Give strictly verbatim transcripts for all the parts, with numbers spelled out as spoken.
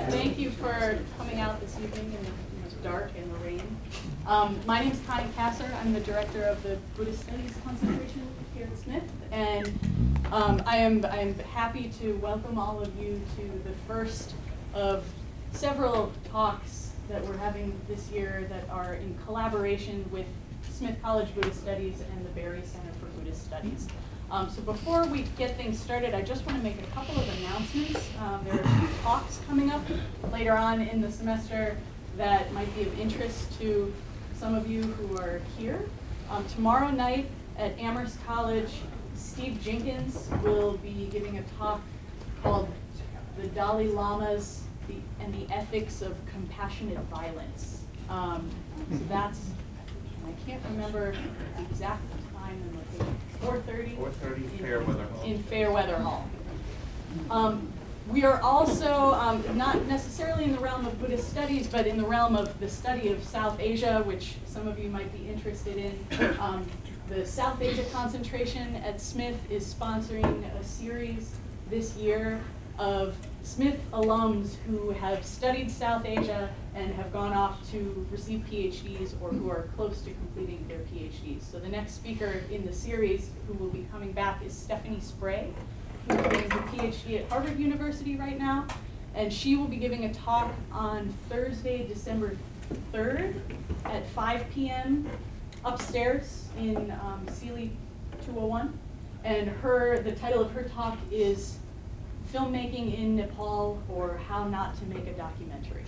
Thank you for coming out this evening in the dark and the rain. Um, my name is Connie Kasser. I'm the director of the Buddhist Studies concentration here at Smith, and um, I am I am happy to welcome all of you to the first of several talks that we're having this year that are in collaboration with Smith College Buddhist Studies and the Berry Center for Buddhist Studies. Um, so before we get things started, I just want to make a couple of announcements. Um, there are a few talks coming up later on in the semester that might be of interest to some of you who are here. Um, tomorrow night at Amherst College, Steve Jenkins will be giving a talk called The Dalai Lama's the, and the Ethics of Compassionate Violence. Um, so that's, I can't remember the exact time and location. four thirty four thirty Fairweather Hall. In Fairweather Hall. Um, we are also, um, not necessarily in the realm of Buddhist studies, but in the realm of the study of South Asia, which some of you might be interested in. Um, the South Asia concentration at Smith is sponsoring a series this year of Smith alums who have studied South Asia and have gone off to receive PhDs or who are close to completing their PhDs. So the next speaker in the series who will be coming back is Stephanie Spray, who is getting her PhD at Harvard University right now. And she will be giving a talk on Thursday, December third at five p m upstairs in um, Sealy two oh one. And her, the title of her talk is Filmmaking in Nepal, or How Not to Make a Documentary.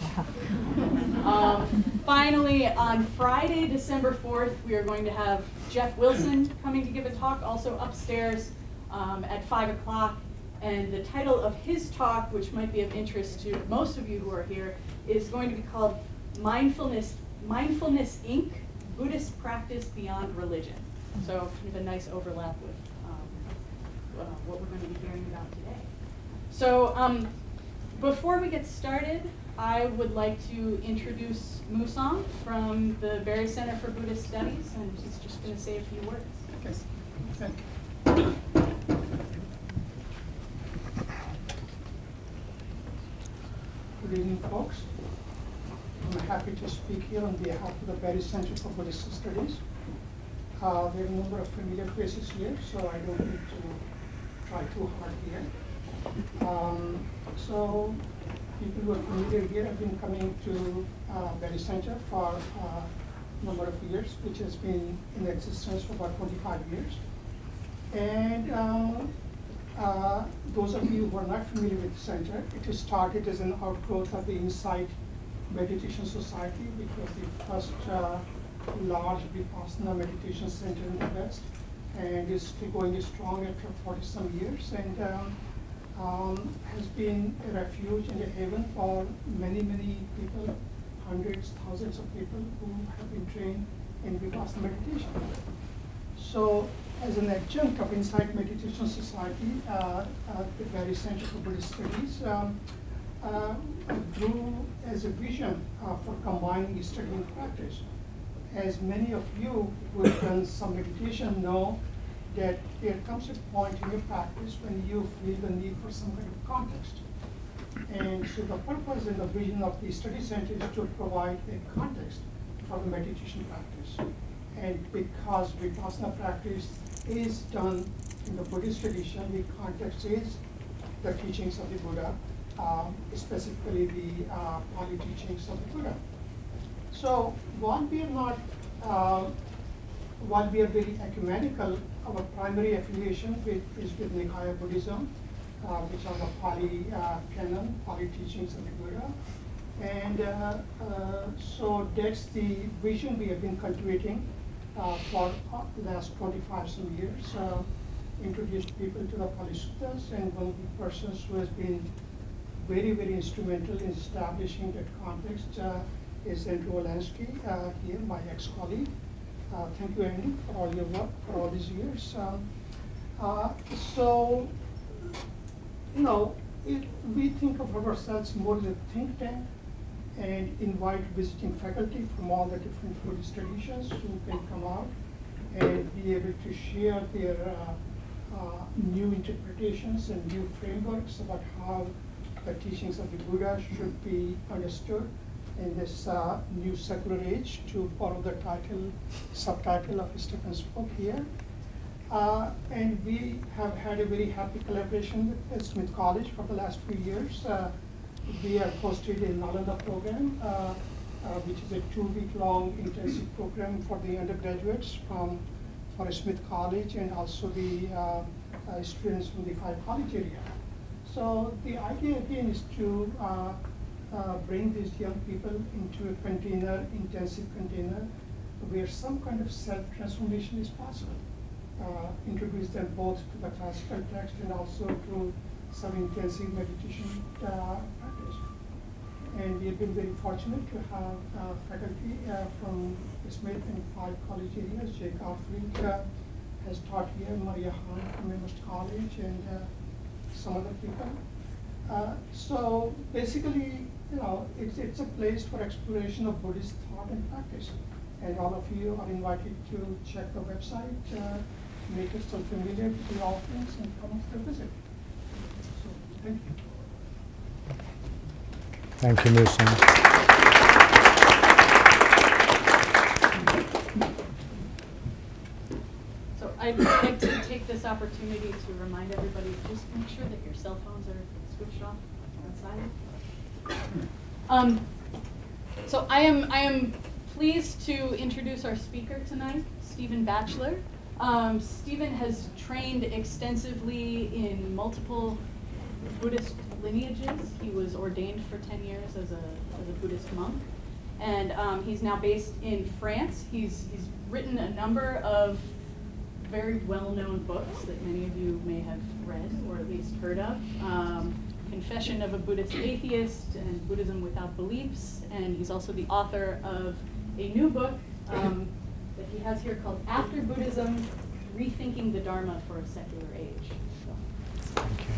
um, finally, on Friday, December fourth, we are going to have Jeff Wilson coming to give a talk, also upstairs um, at five o'clock. And the title of his talk, which might be of interest to most of you who are here, is going to be called Mindfulness, Mindfulness Incorporated. Buddhist Practice Beyond Religion. So kind of a nice overlap with um, uh, what we're going to be hearing about today. So um, before we get started, I would like to introduce Musong from the Berry Center for Buddhist Studies, and she's just going to say a few words. Okay. Okay. Good evening, folks. I'm happy to speak here on behalf of the Berry Center for Buddhist Studies. Uh, there are a number of familiar faces here, so I don't need to try too hard here. Um, so people who are familiar here have been coming to uh, Berry Center for uh, a number of years, which has been in existence for about twenty-five years. And uh, uh, those of you who are not familiar with the center, it was started as an outgrowth of the Insight Meditation Society, which was the first uh, large Vipassana meditation center in the West, and is still going strong after forty some years, and um, um, has been a refuge and a haven for many, many people, hundreds, thousands of people who have been trained in Vipassana meditation. So, as an adjunct of Insight Meditation Society, uh, uh, the Berry Center for Buddhist Studies um, uh, grew as a vision uh, for combining study and practice. As many of you who have done some meditation know that there comes a point in your practice when you feel the need for some kind of context. And so the purpose and the vision of the study center is to provide a context for the meditation practice. And because Vipassana practice is done in the Buddhist tradition, the context is the teachings of the Buddha, um, specifically the uh, Pali teachings of the Buddha. So while we are not, uh, while we are very ecumenical, our primary affiliation with, is with Nikaya Buddhism, uh, which are the Pali uh, canon, Pali teachings of the Buddha. And uh, uh, so that's the vision we have been cultivating uh, for the last twenty-five some years. Uh, introduced people to the Pali Suttas, and one of the persons who has been very, very instrumental in establishing that context uh, is Andrew Olansky, uh, here, my ex-colleague. Uh, thank you, Andy, for all your work for all these years. Um, uh, so, you know, it, we think of ourselves more as a think tank and invite visiting faculty from all the different Buddhist traditions who can come out and be able to share their uh, uh, new interpretations and new frameworks about how the teachings of the Buddha should be understood in this uh, new secular age, to follow the title, subtitle of Stephen's book here. Uh, and we have had a very happy collaboration with Smith College for the last few years. Uh, we have hosted a Nalanda program, uh, uh, which is a two-week-long intensive program for the undergraduates from for Smith College, and also the uh, uh, students from the Five College area. So the idea again is to uh, uh, bring these young people into a container, intensive container, where some kind of self-transformation is possible. Uh, introduce them both to the classical text and also to some intensive meditation uh, practice. And we have been very fortunate to have uh, faculty uh, from Smith and Five College areas. Jake Arfleet uh, has taught here, Maria Hahn from Amherst College, and uh, some other people. Uh, so basically, you know, it's, it's a place for exploration of Buddhist thought and practice. And all of you are invited to check the website, uh, make yourself familiar with the offerings, and come up for a visit. So, thank you. Thank you, Musa. So I'd like to take this opportunity to remind everybody, just make sure that your cell phones are switched off on silent. Um, so I am, I am pleased to introduce our speaker tonight, Stephen Batchelor. Um, Stephen has trained extensively in multiple Buddhist lineages. He was ordained for ten years as a, as a Buddhist monk. And um, he's now based in France. He's, he's written a number of very well-known books that many of you may have read or at least heard of. Um, Confession of a Buddhist Atheist and Buddhism Without Beliefs. And he's also the author of a new book um, that he has here called After Buddhism, Rethinking the Dharma for a Secular Age. So. Thank you.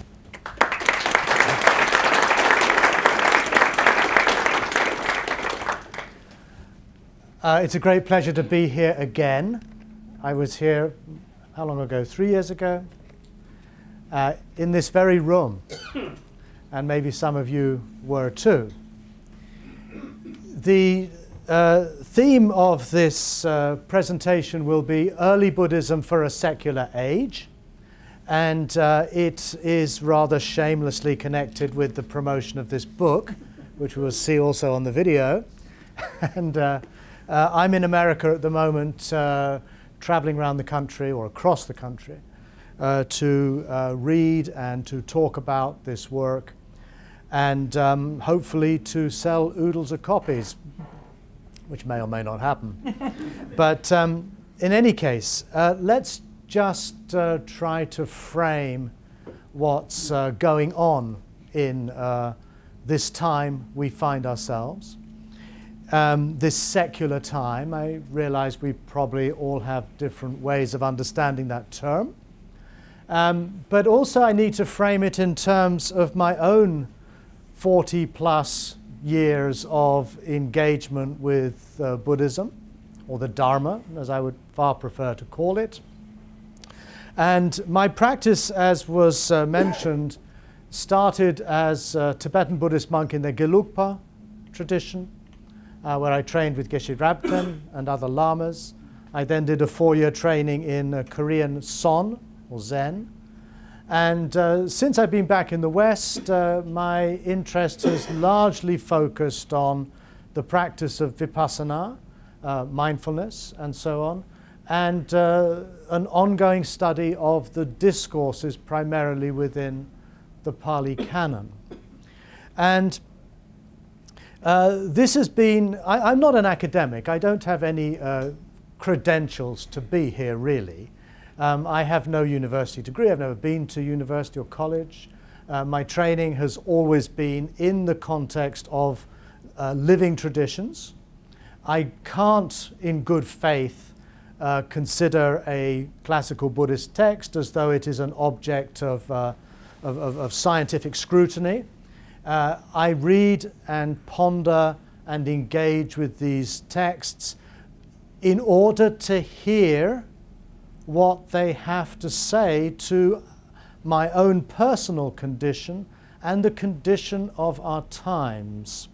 Uh, it's a great pleasure to be here again. I was here, how long ago? Three years ago, uh, in this very room. And maybe some of you were too. The uh, theme of this uh, presentation will be Early Buddhism for a Secular Age. And uh, it is rather shamelessly connected with the promotion of this book, which we will see also on the video. and uh, uh, I'm in America at the moment, uh, traveling around the country or across the country uh, to uh, read and to talk about this work, and um, hopefully to sell oodles of copies, which may or may not happen. But um, in any case, uh, let's just uh, try to frame what's uh, going on in uh, this time we find ourselves. Um, this secular time. I realize we probably all have different ways of understanding that term. Um, but also I need to frame it in terms of my own forty plus years of engagement with uh, Buddhism, or the Dharma, as I would far prefer to call it. And my practice, as was uh, mentioned, started as a Tibetan Buddhist monk in the Gelugpa tradition, uh, where I trained with Geshe Rabten and other lamas. I then did a four-year training in uh, Korean Son, or Zen. And uh, since I've been back in the West, uh, my interest has largely focused on the practice of vipassana, uh, mindfulness, and so on, and uh, an ongoing study of the discourses primarily within the Pali Canon. And uh, this has been, I, I'm not an academic. I don't have any uh, credentials to be here, really. Um, I have no university degree. I've never been to university or college. Uh, my training has always been in the context of uh, living traditions. I can't, in good faith, uh, consider a classical Buddhist text as though it is an object of, uh, of, of, of scientific scrutiny. Uh, I read and ponder and engage with these texts in order to hear what they have to say to my own personal condition and the condition of our times.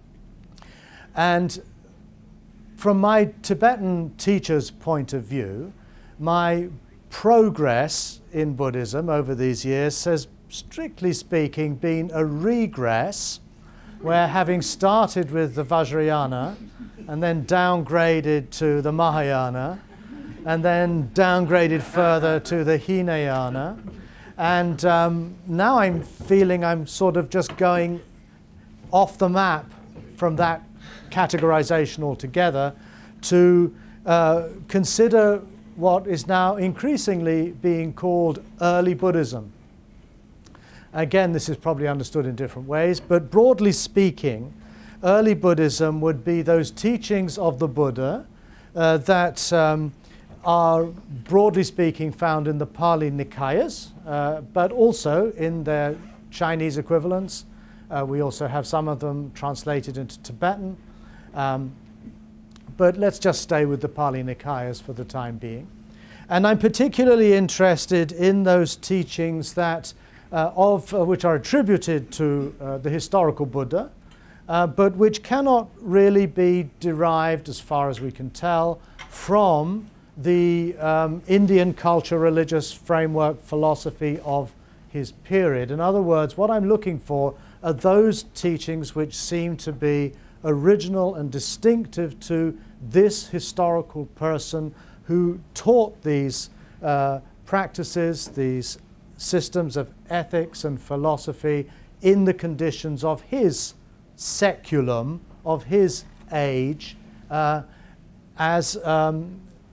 And from my Tibetan teacher's point of view, my progress in Buddhism over these years has, strictly speaking, been a regress, where having started with the Vajrayana and then downgraded to the Mahayana and then downgraded further to the Hinayana, and um, now I'm feeling I'm sort of just going off the map from that categorization altogether to uh, consider what is now increasingly being called early Buddhism. Again, this is probably understood in different ways, but broadly speaking, early Buddhism would be those teachings of the Buddha uh, that um, are, broadly speaking, found in the Pali Nikayas, uh, but also in their Chinese equivalents. Uh, we also have some of them translated into Tibetan. Um, but let's just stay with the Pali Nikayas for the time being. And I'm particularly interested in those teachings that Uh, of uh, which are attributed to uh, the historical Buddha, uh, but which cannot really be derived, as far as we can tell, from the um, Indian culture, religious framework, philosophy of his period. In other words, what I'm looking for are those teachings which seem to be original and distinctive to this historical person who taught these uh, practices, these systems of ethics and philosophy in the conditions of his seculum, of his age, uh, as um,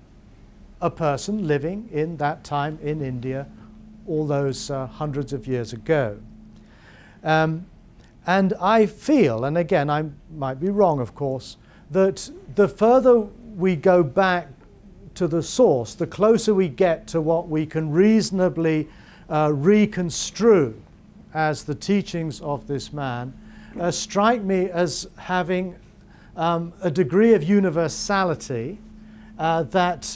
a person living in that time in India all those uh, hundreds of years ago. Um, and I feel, and again I might be wrong of course, that the further we go back to the source, the closer we get to what we can reasonably Uh, reconstrue as the teachings of this man, uh, strike me as having um, a degree of universality uh, that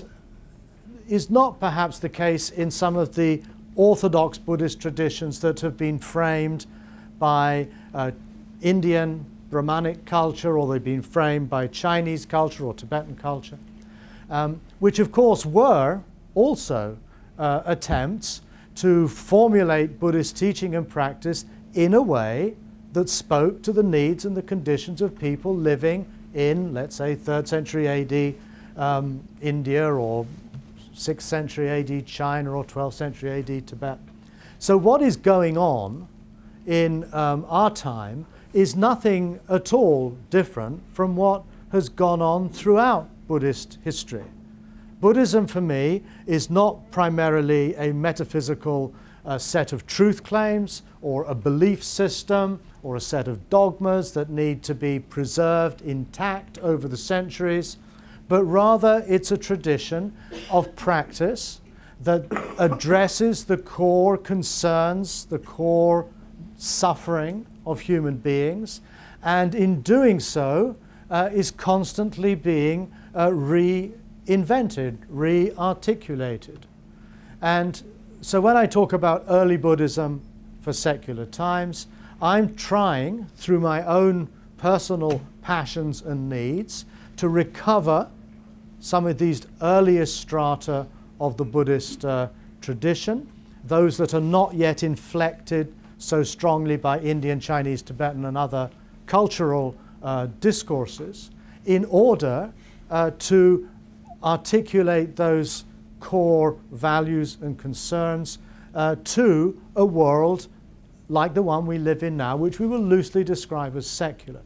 is not perhaps the case in some of the orthodox Buddhist traditions that have been framed by uh, Indian Brahmanic culture, or they've been framed by Chinese culture or Tibetan culture, um, which of course were also uh, attempts to formulate Buddhist teaching and practice in a way that spoke to the needs and the conditions of people living in, let's say, third century A D um, India, or sixth century A D China, or twelfth century A D Tibet. So what is going on in um, our time is nothing at all different from what has gone on throughout Buddhist history. Buddhism for me is not primarily a metaphysical uh, set of truth claims or a belief system or a set of dogmas that need to be preserved intact over the centuries, but rather it's a tradition of practice that addresses the core concerns, the core suffering of human beings, and in doing so uh, is constantly being uh, re invented, re-articulated. And so when I talk about early Buddhism for secular times, I'm trying, through my own personal passions and needs, to recover some of these earliest strata of the Buddhist uh, tradition, those that are not yet inflected so strongly by Indian, Chinese, Tibetan, and other cultural uh, discourses, in order uh, to articulate those core values and concerns uh, to a world like the one we live in now, which we will loosely describe as secular.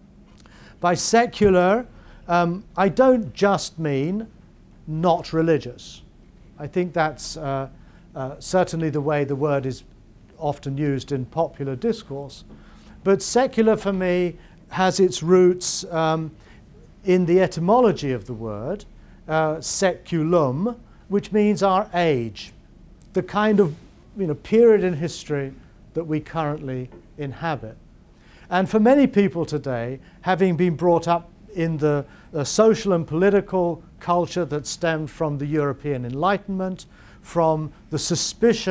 By secular, um, I don't just mean not religious. I think that's uh, uh, certainly the way the word is often used in popular discourse. But secular for me has its roots um, in the etymology of the word, Uh, seculum, which means our age, the kind of you know, period in history that we currently inhabit. And for many people today, having been brought up in the uh, social and political culture that stemmed from the European Enlightenment, from the suspicion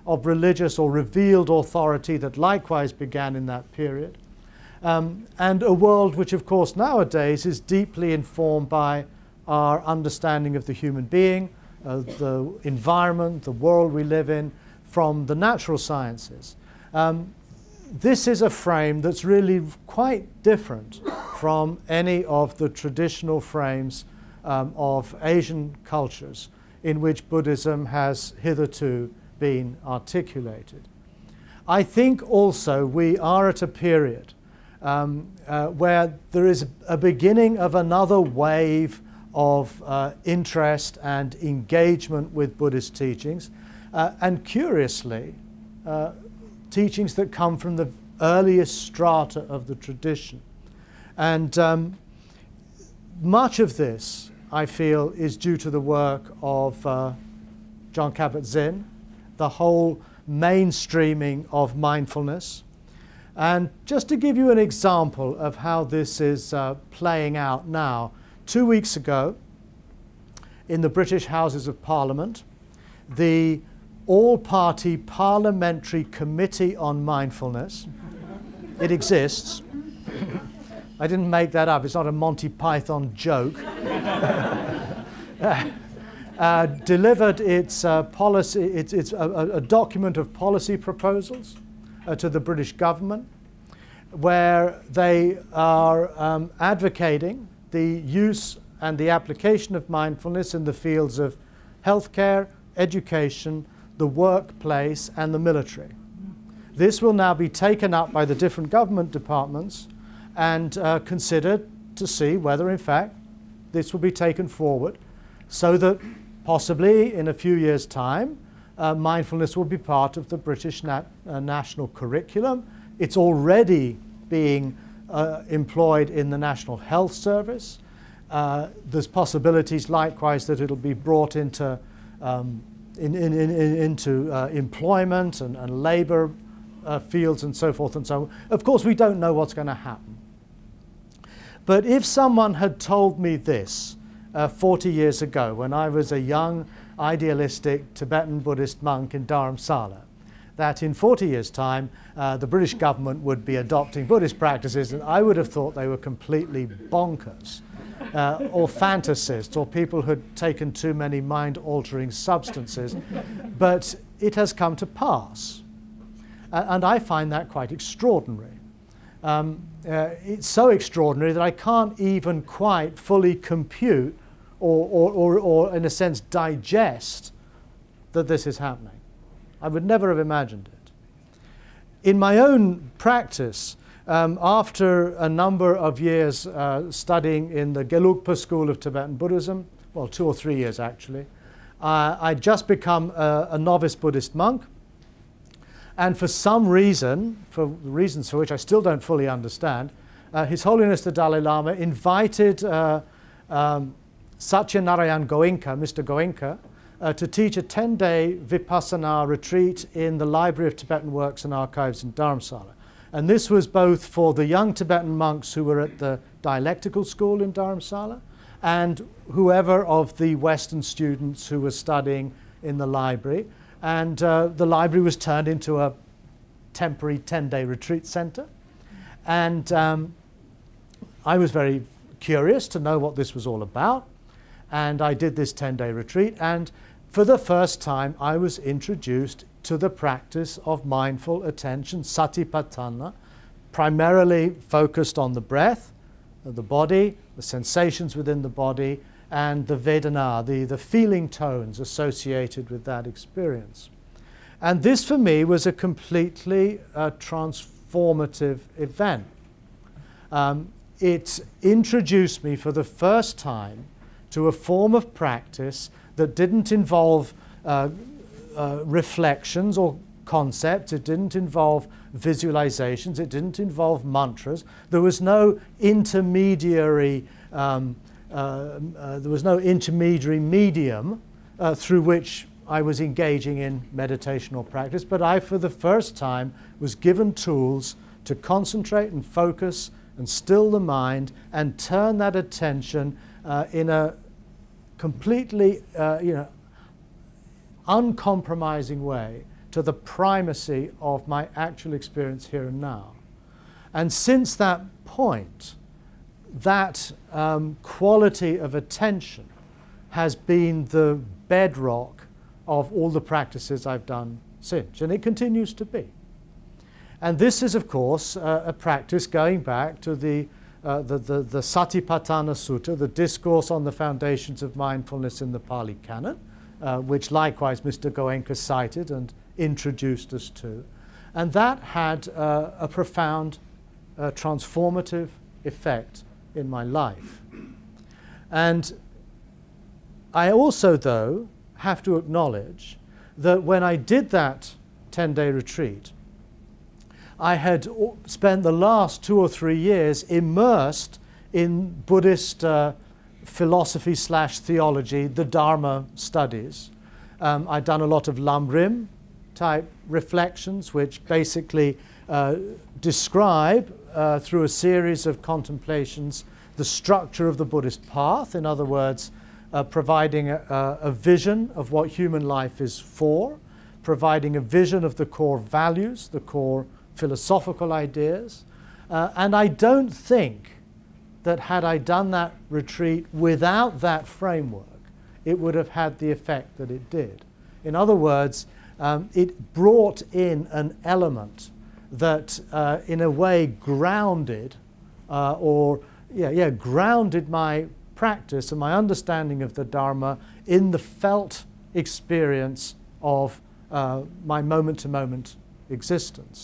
of religious or revealed authority that likewise began in that period. Um, and a world which, of course, nowadays is deeply informed by our understanding of the human being, uh, the environment, the world we live in, from the natural sciences. Um, this is a frame that's really quite different from any of the traditional frames um, of Asian cultures in which Buddhism has hitherto been articulated. I think also we are at a period um, uh, where there is a beginning of another wave of uh, interest and engagement with Buddhist teachings, uh, and curiously, uh, teachings that come from the earliest strata of the tradition. And um, much of this, I feel, is due to the work of uh, John Kabat-Zinn, the whole mainstreaming of mindfulness. And just to give you an example of how this is uh, playing out now, two weeks ago, in the British Houses of Parliament, the all-party Parliamentary Committee on Mindfulness, it exists. I didn't make that up, it's not a Monty Python joke. uh, uh, delivered its uh, policy, its, its a, a document of policy proposals uh, to the British government, where they are um, advocating the use and the application of mindfulness in the fields of healthcare, education, the workplace, and the military. This will now be taken up by the different government departments and uh, considered to see whether, in fact, this will be taken forward so that possibly in a few years' time, uh, mindfulness will be part of the British nat uh, national curriculum. It's already being uh, employed in the National Health Service. Uh, there's possibilities likewise that it'll be brought into, um, in, in, in, into uh, employment and, and labor uh, fields and so forth and so on. Of course, we don't know what's going to happen. But if someone had told me this uh, forty years ago, when I was a young, idealistic Tibetan Buddhist monk in Dharamsala, that in forty years' time, uh, the British government would be adopting Buddhist practices, and I would have thought they were completely bonkers, uh, or fantasists, or people who had taken too many mind-altering substances. But it has come to pass, uh, and I find that quite extraordinary. Um, uh, it's so extraordinary that I can't even quite fully compute or, or, or, or, in a sense, digest that this is happening. I would never have imagined it. In my own practice, um, after a number of years uh, studying in the Gelugpa school of Tibetan Buddhism, well, two or three years actually, uh, I'd just become a, a novice Buddhist monk. And for some reason, for reasons for which I still don't fully understand, uh, His Holiness the Dalai Lama invited uh, um, Satyanarayan Goenka, Mister Goenka, uh, to teach a ten-day Vipassana retreat in the Library of Tibetan Works and Archives in Dharamsala. And this was both for the young Tibetan monks who were at the dialectical school in Dharamsala and whoever of the Western students who were studying in the library. And uh, the library was turned into a temporary ten-day retreat center. And um, I was very curious to know what this was all about. And I did this ten-day retreat. And for the first time, I was introduced to the practice of mindful attention, satipatthana, primarily focused on the breath, the body, the sensations within the body, and the Vedana, the, the feeling tones associated with that experience. And this for me was a completely uh, transformative event. Um, it introduced me for the first time to a form of practice that didn't involve uh, uh, reflections or concepts, it didn't involve visualizations, it didn't involve mantras. There was no intermediary um, Uh, uh, there was no intermediary medium uh, through which I was engaging in meditation or practice, but I, for the first time, was given tools to concentrate and focus and still the mind and turn that attention uh, in a completely, uh, you know, uncompromising way to the primacy of my actual experience here and now. And since that point, that um, quality of attention has been the bedrock of all the practices I've done since, and it continues to be. And this is, of course, uh, a practice going back to the, uh, the, the, the Satipatthana Sutta, the discourse on the foundations of mindfulness in the Pali Canon, uh, which likewise Mister Goenka cited and introduced us to. And that had uh, a profound uh, transformative effect in my life. And I also, though, have to acknowledge that when I did that ten-day retreat, I had spent the last two or three years immersed in Buddhist uh, philosophy slash theology, the Dharma studies. Um, I'd done a lot of Lamrim type reflections, which basically uh, describe uh, through a series of contemplations the structure of the Buddhist path. In other words, uh, providing a, a vision of what human life is for, providing a vision of the core values, the core philosophical ideas. Uh, and I don't think that had I done that retreat without that framework, it would have had the effect that it did. In other words, um, it brought in an element that uh, in a way grounded uh, or yeah, yeah, grounded my practice and my understanding of the Dharma in the felt experience of uh, my moment-to-moment existence.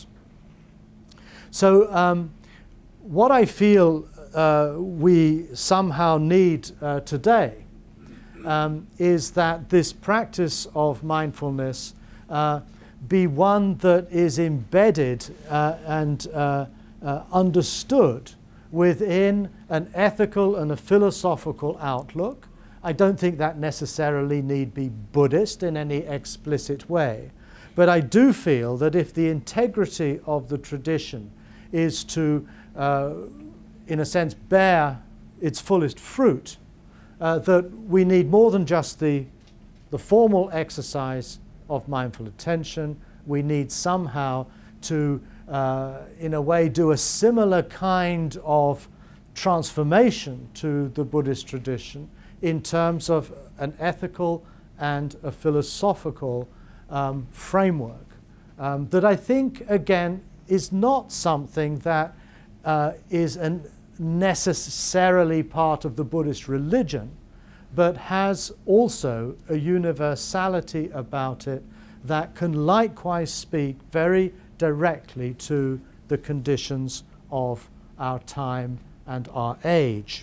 So um, what I feel uh, we somehow need uh, today um, is that this practice of mindfulness uh, be one that is embedded uh, and uh, uh, understood within an ethical and a philosophical outlook. I don't think that necessarily need be Buddhist in any explicit way. But I do feel that if the integrity of the tradition is to, uh, in a sense, bear its fullest fruit, uh, that we need more than just the, the formal exercise of mindful attention. We need somehow to, uh, in a way, do a similar kind of transformation to the Buddhist tradition in terms of an ethical and a philosophical um, framework um, that I think, again, is not something that uh, is an necessarily part of the Buddhist religion, but has also a universality about it that can likewise speak very directly to the conditions of our time and our age.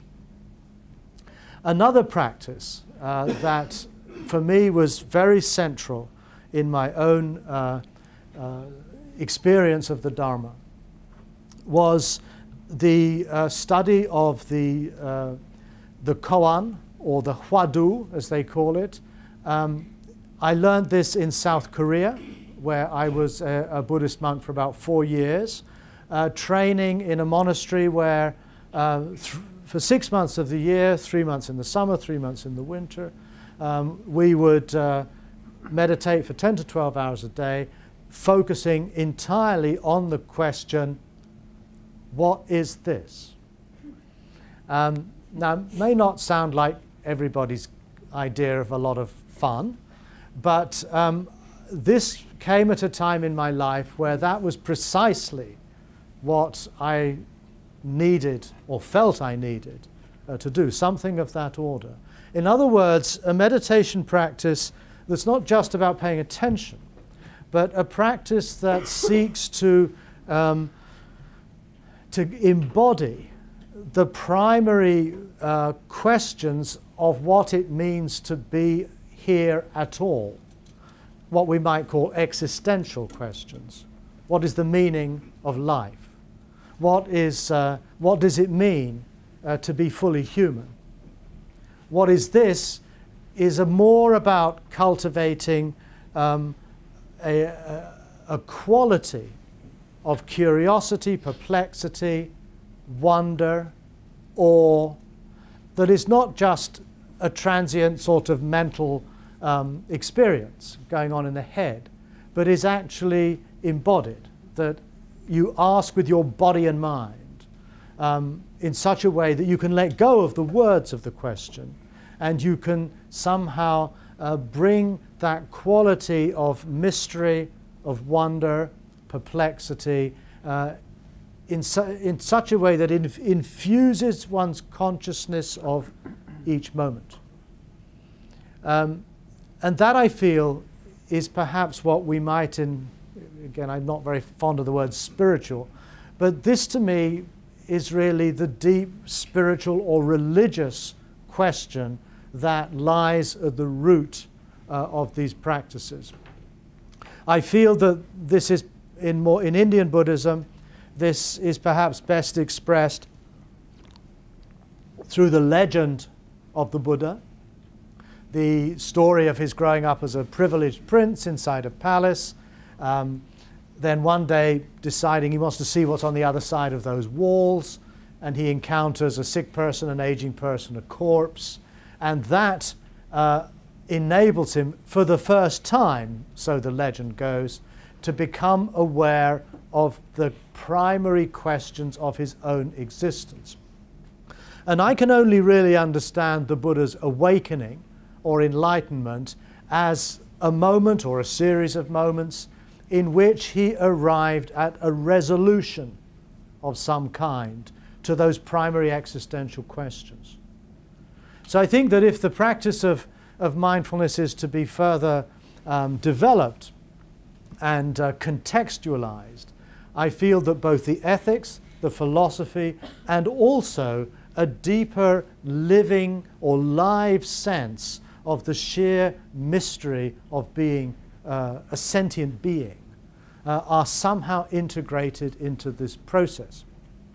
Another practice uh, that for me was very central in my own uh, uh, experience of the Dharma was the uh, study of the, uh, the koan, or the hwadu, as they call it. Um, I learned this in South Korea, where I was a, a Buddhist monk for about four years, uh, training in a monastery where uh, th for six months of the year, three months in the summer, three months in the winter, um, we would uh, meditate for ten to twelve hours a day, focusing entirely on the question, what is this? Um, now, it may not sound like everybody's idea of a lot of fun, but um, this came at a time in my life where that was precisely what I needed or felt I needed uh, to do, something of that order. In other words, a meditation practice that's not just about paying attention, but a practice that seeks to, um, to embody the primary uh, questions of what it means to be here at all, what we might call existential questions. What is the meaning of life? What is, uh, what does it mean uh, to be fully human? What is this is a more about cultivating um, a, a, a quality of curiosity, perplexity, wonder, awe, that is not just a transient sort of mental um, experience going on in the head, but is actually embodied, that you ask with your body and mind um, in such a way that you can let go of the words of the question and you can somehow uh, bring that quality of mystery, of wonder, perplexity, uh, in, su in such a way that it inf infuses one's consciousness of each moment. Um, and that, I feel, is perhaps what we might, in, again, I'm not very fond of the word spiritual, but this to me is really the deep spiritual or religious question that lies at the root uh, of these practices. I feel that this is, in, more, in Indian Buddhism, this is perhaps best expressed through the legend of the Buddha, the story of his growing up as a privileged prince inside a palace, um, then one day deciding he wants to see what's on the other side of those walls, and he encounters a sick person, an aging person, a corpse, and that uh, enables him for the first time, so the legend goes, to become aware of the primary questions of his own existence. And I can only really understand the Buddha's awakening or enlightenment as a moment or a series of moments in which he arrived at a resolution of some kind to those primary existential questions. So I think that if the practice of, of mindfulness is to be further um, developed and uh, contextualized, I feel that both the ethics, the philosophy, and also a deeper living or live sense of the sheer mystery of being uh, a sentient being uh, are somehow integrated into this process.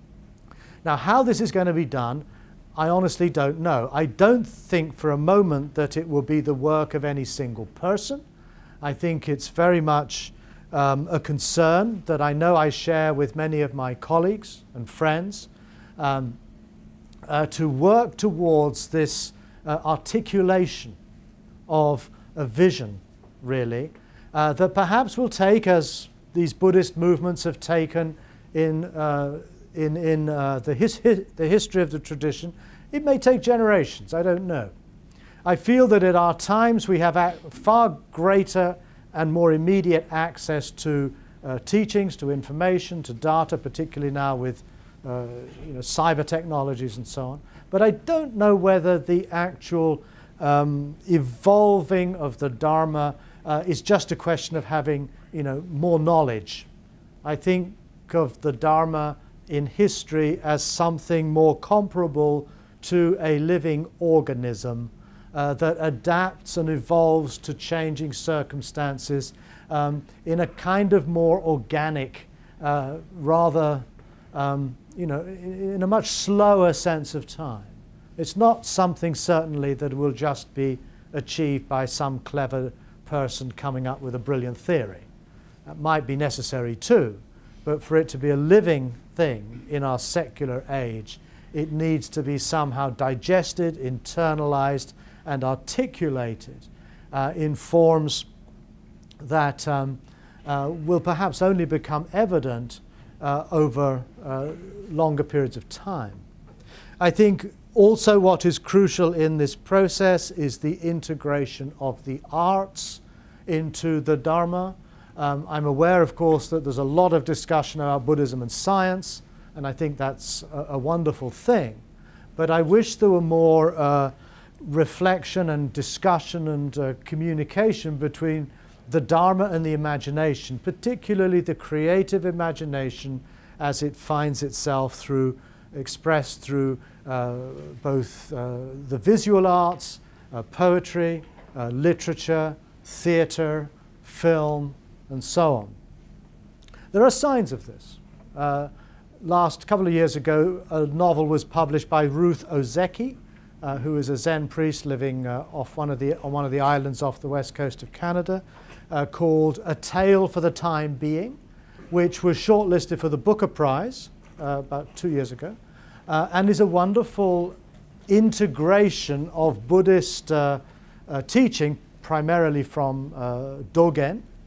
Now, how this is going to be done, I honestly don't know. I don't think for a moment that it will be the work of any single person. I think it's very much um, a concern that I know I share with many of my colleagues and friends, um, uh, to work towards this uh, articulation of a vision, really, uh, that perhaps will take, as these Buddhist movements have taken in, uh, in, in uh, the, his, his, the history of the tradition. It may take generations, I don't know. I feel that at our times we have a far greater and more immediate access to uh, teachings, to information, to data, particularly now with uh, you know, cyber technologies and so on. But I don't know whether the actual um, evolving of the Dharma uh, is just a question of having you know, more knowledge. I think of the Dharma in history as something more comparable to a living organism uh, that adapts and evolves to changing circumstances um, in a kind of more organic, uh, rather, um, you know, in, in a much slower sense of time. It's not something certainly that will just be achieved by some clever person coming up with a brilliant theory. That might be necessary too, but for it to be a living thing in our secular age, it needs to be somehow digested, internalized, and articulated uh, in forms that um, uh, will perhaps only become evident uh, over uh, longer periods of time. I think also what is crucial in this process is the integration of the arts into the Dharma. Um, I'm aware, of course, that there's a lot of discussion about Buddhism and science, and I think that's a, a wonderful thing. But I wish there were more uh, reflection and discussion and uh, communication between the Dharma and the imagination, particularly the creative imagination as it finds itself through, expressed through uh, both uh, the visual arts, uh, poetry, uh, literature, theater, film, and so on. There are signs of this. Uh, last couple of years ago, a novel was published by Ruth Ozeki, uh, who is a Zen priest living uh, off one of the, on one of the islands off the west coast of Canada, uh, called A Tale for the Time Being, which was shortlisted for the Booker Prize uh, about two years ago, uh, and is a wonderful integration of Buddhist uh, uh, teaching, primarily from uh, Dogen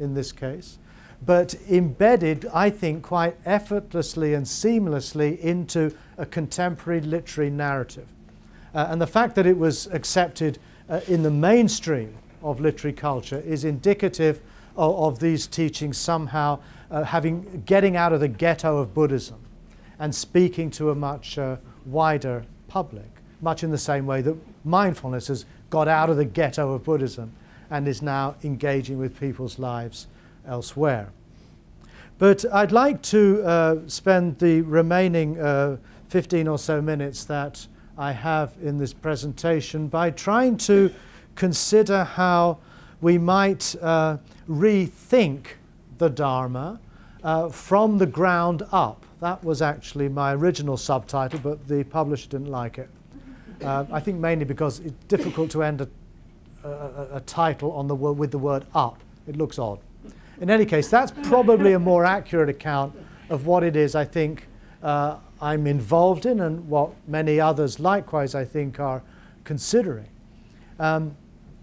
in this case, but embedded, I think, quite effortlessly and seamlessly into a contemporary literary narrative. Uh, and the fact that it was accepted uh, in the mainstream of literary culture is indicative of, of these teachings somehow uh, having getting out of the ghetto of Buddhism and speaking to a much uh, wider public, much in the same way that mindfulness has got out of the ghetto of Buddhism and is now engaging with people's lives elsewhere. But I'd like to uh, spend the remaining uh, fifteen or so minutes that I have in this presentation by trying to consider how we might uh, rethink the Dharma uh, from the ground up. That was actually my original subtitle, but the publisher didn't like it. Uh, I think mainly because it's difficult to end a, a, a title on the word, with the word up. It looks odd. In any case, that's probably a more accurate account of what it is I think uh, I'm involved in and what many others likewise I think are considering. Um,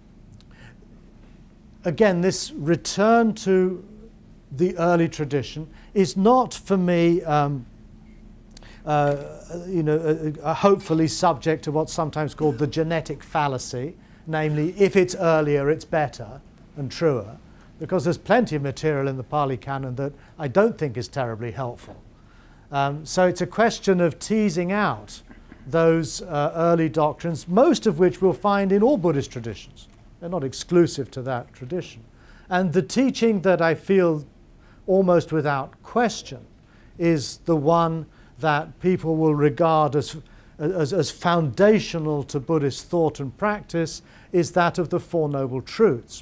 again, this return to the early tradition is not for me um, uh, you know, a, a hopefully subject to what's sometimes called the genetic fallacy, namely if it's earlier it's better and truer, because there's plenty of material in the Pali Canon that I don't think is terribly helpful. Um, so it's a question of teasing out those uh, early doctrines, most of which we'll find in all Buddhist traditions. They're not exclusive to that tradition. And the teaching that I feel almost without question is the one that people will regard as, as, as foundational to Buddhist thought and practice, is that of the Four Noble Truths.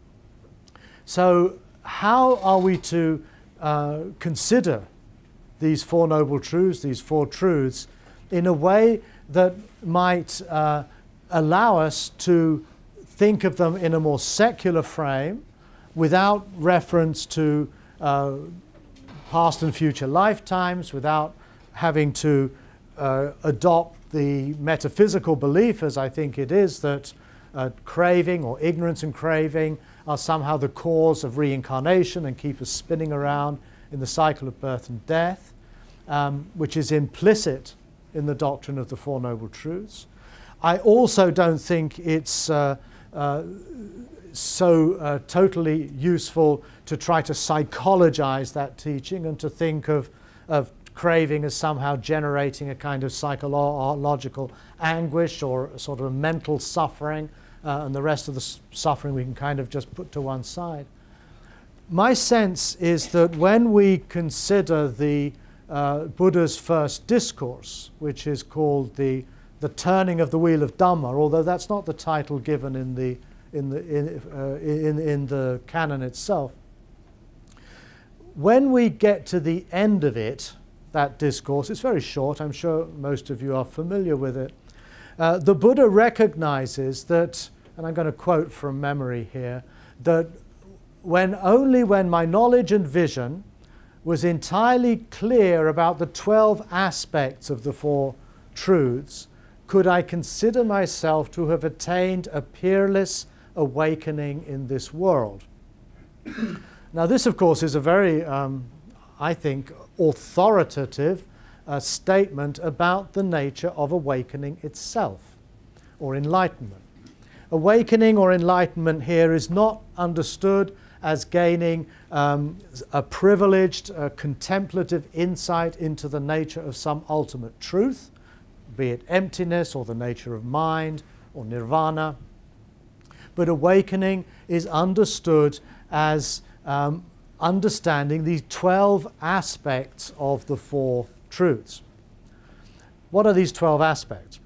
So how are we to uh, consider these Four Noble Truths, these four truths, in a way that might uh, allow us to think of them in a more secular frame without reference to uh, past and future lifetimes, without having to uh, adopt the metaphysical belief, as I think it is, that uh, craving or ignorance and craving are somehow the cause of reincarnation and keep us spinning around in the cycle of birth and death, um, which is implicit in the doctrine of the Four Noble Truths. I also don't think it's uh, uh, so uh, totally useful to try to psychologize that teaching and to think of, of craving as somehow generating a kind of psychological anguish or sort of a mental suffering, uh, and the rest of the s suffering we can kind of just put to one side. My sense is that when we consider the uh, Buddha's first discourse, which is called the, the Turning of the Wheel of Dhamma, although that's not the title given in the, in the, in, uh, in, in the canon itself, when we get to the end of it, that discourse, it's very short, I'm sure most of you are familiar with it. Uh, the Buddha recognizes that, and I'm going to quote from memory here, that when only when my knowledge and vision was entirely clear about the twelve aspects of the Four Truths, could I consider myself to have attained a peerless awakening in this world. Now this, of course, is a very, um, I think, authoritative uh, statement about the nature of awakening itself, or enlightenment. Awakening or enlightenment here is not understood as gaining um, a privileged uh, contemplative insight into the nature of some ultimate truth, be it emptiness or the nature of mind or nirvana. But awakening is understood as um, understanding these twelve aspects of the Four Truths. What are these twelve aspects?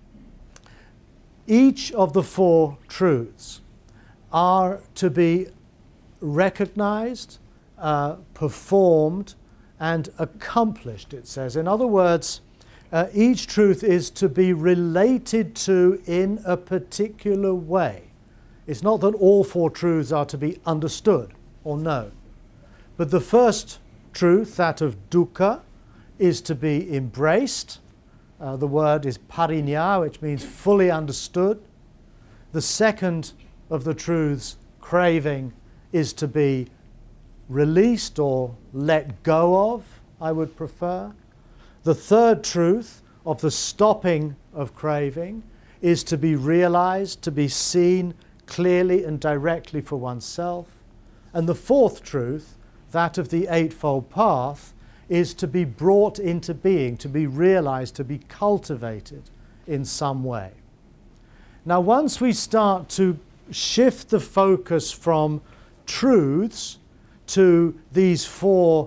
Each of the Four Truths are to be recognized, uh, performed, and accomplished, it says. In other words, uh, each truth is to be related to in a particular way. It's not that all four truths are to be understood or known. But the first truth, that of dukkha, is to be embraced. Uh, the word is parinya, which means fully understood. The second of the truths, craving, is to be released or let go of, I would prefer. The third truth of the stopping of craving is to be realized, to be seen clearly and directly for oneself. And the fourth truth, that of the Eightfold Path, is to be brought into being, to be realized, to be cultivated in some way. Now, once we start to shift the focus from truths to these four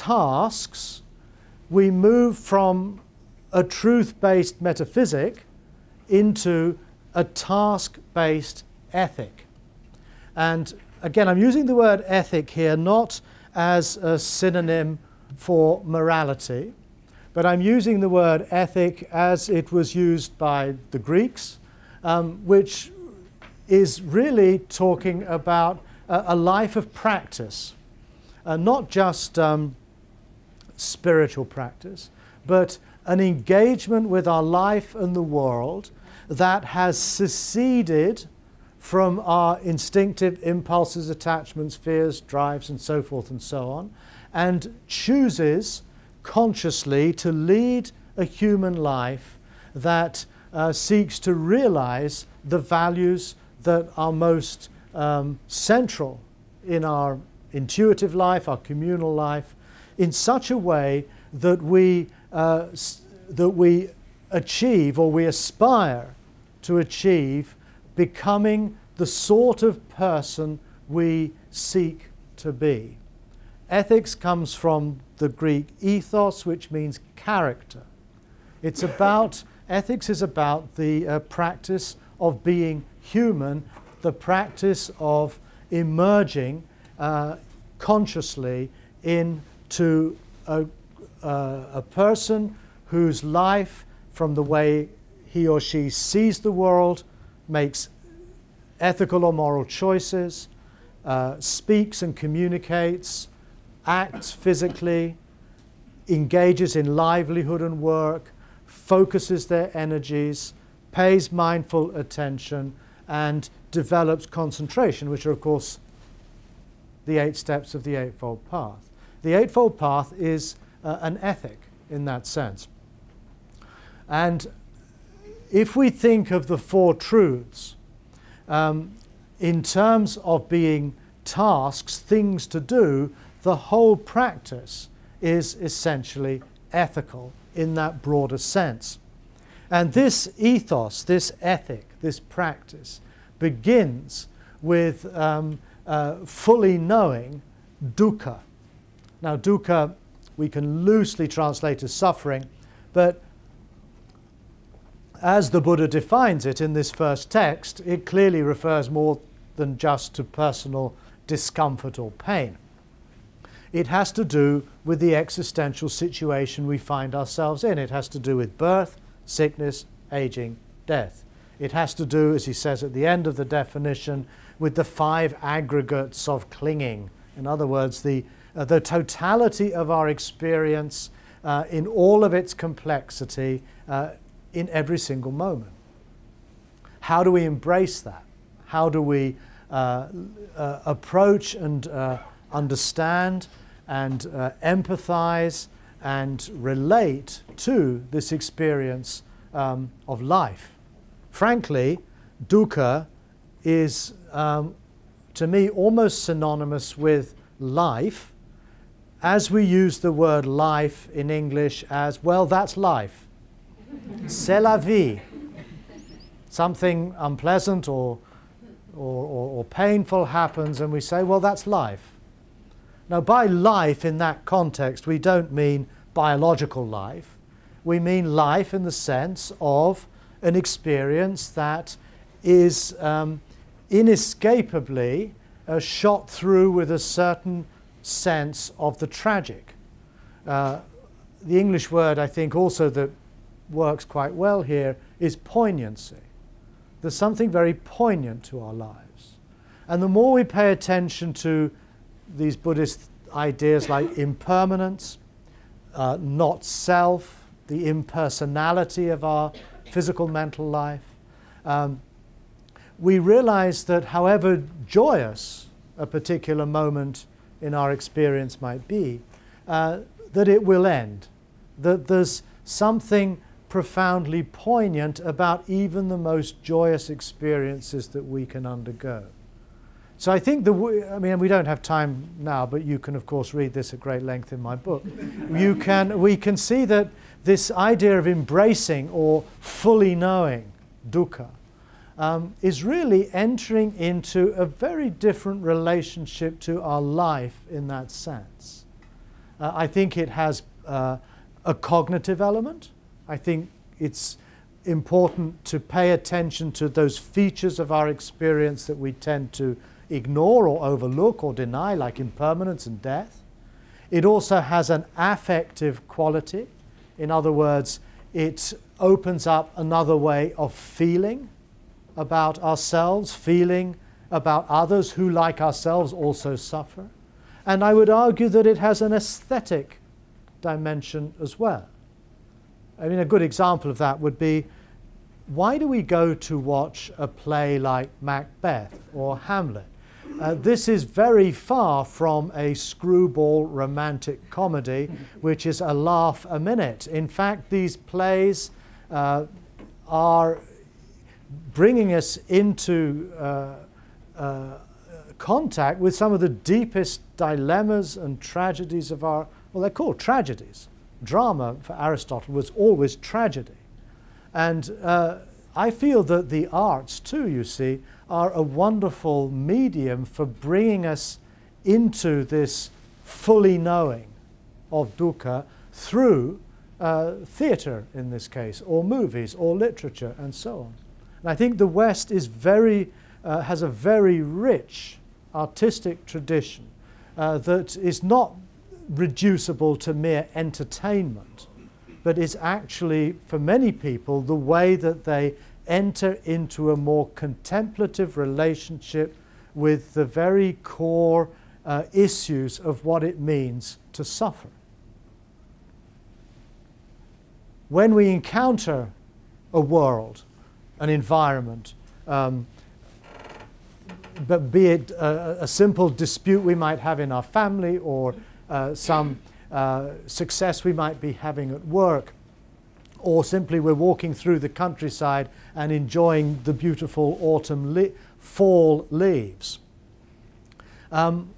tasks, we move from a truth-based metaphysic into a task-based ethic. And again, I'm using the word ethic here not as a synonym for morality, but I'm using the word ethic as it was used by the Greeks, um, which is really talking about a, a life of practice, uh, not just um, spiritual practice, but an engagement with our life and the world that has seceded from our instinctive impulses, attachments, fears, drives, and so forth and so on, and chooses consciously to lead a human life that uh, seeks to realize the values that are most um, central in our intuitive life, our communal life, in such a way that we, uh, that we achieve, or we aspire to achieve, becoming the sort of person we seek to be. Ethics comes from the Greek ethos, which means character. It's about, ethics is about the uh, practice of being human, the practice of emerging uh, consciously into a, uh, a person whose life, from the way he or she sees the world, makes ethical or moral choices, uh, speaks and communicates, acts physically, engages in livelihood and work, focuses their energies, pays mindful attention, and develops concentration, which are, of course, the eight steps of the Eightfold Path. The Eightfold Path is uh, an ethic in that sense. And if we think of the Four Truths um, in terms of being tasks, things to do, the whole practice is essentially ethical in that broader sense. And this ethos, this ethic, this practice begins with um, uh, fully knowing dukkha. Now, dukkha we can loosely translate as suffering, but as the Buddha defines it in this first text, it clearly refers more than just to personal discomfort or pain. It has to do with the existential situation we find ourselves in. It has to do with birth, sickness, aging, death. It has to do, as he says at the end of the definition, with the five aggregates of clinging. In other words, the, uh, the totality of our experience uh, in all of its complexity uh, in every single moment. How do we embrace that? How do we uh, uh, approach and uh, understand and uh, empathize and relate to this experience um, of life? Frankly, dukkha is, um, to me, almost synonymous with life, as we use the word life in English as, well, that's life. C'est la vie. Something unpleasant or, or, or, or painful happens, and we say, well, that's life. Now, by life in that context, we don't mean biological life. We mean life in the sense of an experience that is um, inescapably uh, shot through with a certain sense of the tragic. Uh, the English word, I think, also that works quite well here is poignancy. There's something very poignant to our lives. And the more we pay attention to these Buddhist ideas like impermanence, uh, not self, the impersonality of our physical, mental life, um, we realize that however joyous a particular moment in our experience might be, uh, that it will end, that there's something profoundly poignant about even the most joyous experiences that we can undergo. So I think, the w I mean, we don't have time now, but you can, of course, read this at great length in my book. You can, we can see that this idea of embracing or fully knowing dukkha um, is really entering into a very different relationship to our life in that sense. Uh, I think it has uh, a cognitive element. I think it's important to pay attention to those features of our experience that we tend to ignore or overlook or deny, like impermanence and death. It also has an affective quality. In other words, it opens up another way of feeling about ourselves, feeling about others who, like ourselves, also suffer. And I would argue that it has an aesthetic dimension as well. I mean, a good example of that would be, why do we go to watch a play like Macbeth or Hamlet? Uh, this is very far from a screwball romantic comedy, which is a laugh a minute. In fact, these plays uh, are bringing us into uh, uh, contact with some of the deepest dilemmas and tragedies of our, well, they're called tragedies. Drama, for Aristotle, was always tragedy. And uh, I feel that the arts, too, you see, are a wonderful medium for bringing us into this fully knowing of dukkha through uh, theatre, in this case, or movies, or literature, and so on. And I think the West is very, uh, has a very rich artistic tradition uh, that is not reducible to mere entertainment, but is actually, for many people, the way that they enter into a more contemplative relationship with the very core uh, issues of what it means to suffer. When we encounter a world, an environment, um, but be it a, a simple dispute we might have in our family or uh, some uh, success we might be having at work, or simply we're walking through the countryside and enjoying the beautiful autumn le fall leaves. Um,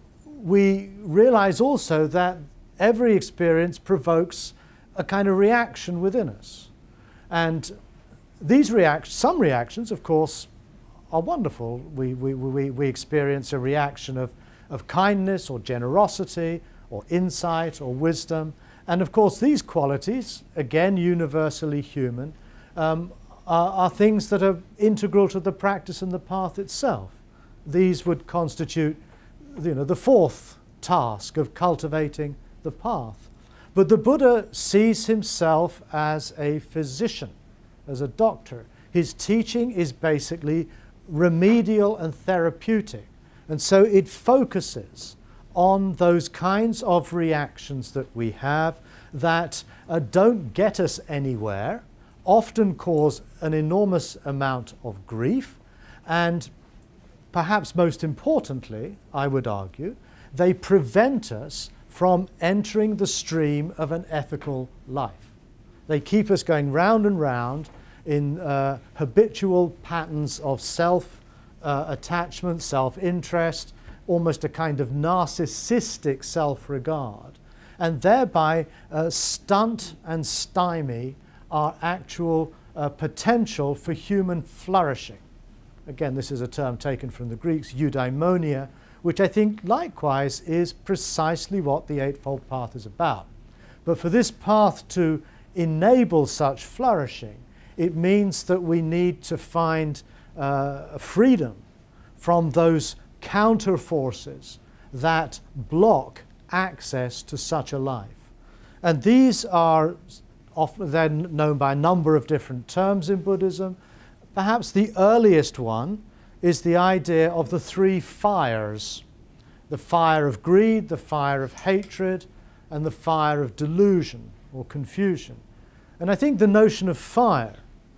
we realize also that every experience provokes a kind of reaction within us. And these reactions, some reactions, of course, are wonderful. We, we, we, we experience a reaction of, of kindness or generosity or insight or wisdom. And of course, these qualities, again, universally human, um, are, are things that are integral to the practice and the path itself. These would constitute, you know, the fourth task of cultivating the path. But the Buddha sees himself as a physician, as a doctor. His teaching is basically remedial and therapeutic. And so it focuses on those kinds of reactions that we have that uh, don't get us anywhere, often cause an enormous amount of grief, and perhaps most importantly, I would argue, they prevent us from entering the stream of an ethical life. They keep us going round and round in uh, habitual patterns of self-attachment, uh, self-interest, almost a kind of narcissistic self-regard, and thereby uh, stunt and stymie our actual uh, potential for human flourishing. Again, this is a term taken from the Greeks, eudaimonia, which I think likewise is precisely what the Eightfold Path is about. But for this path to enable such flourishing, it means that we need to find uh, freedom from those counter forces that block access to such a life. And these are often then known by a number of different terms in Buddhism. Perhaps the earliest one is the idea of the three fires: the fire of greed, the fire of hatred, and the fire of delusion or confusion. And I think the notion of fire,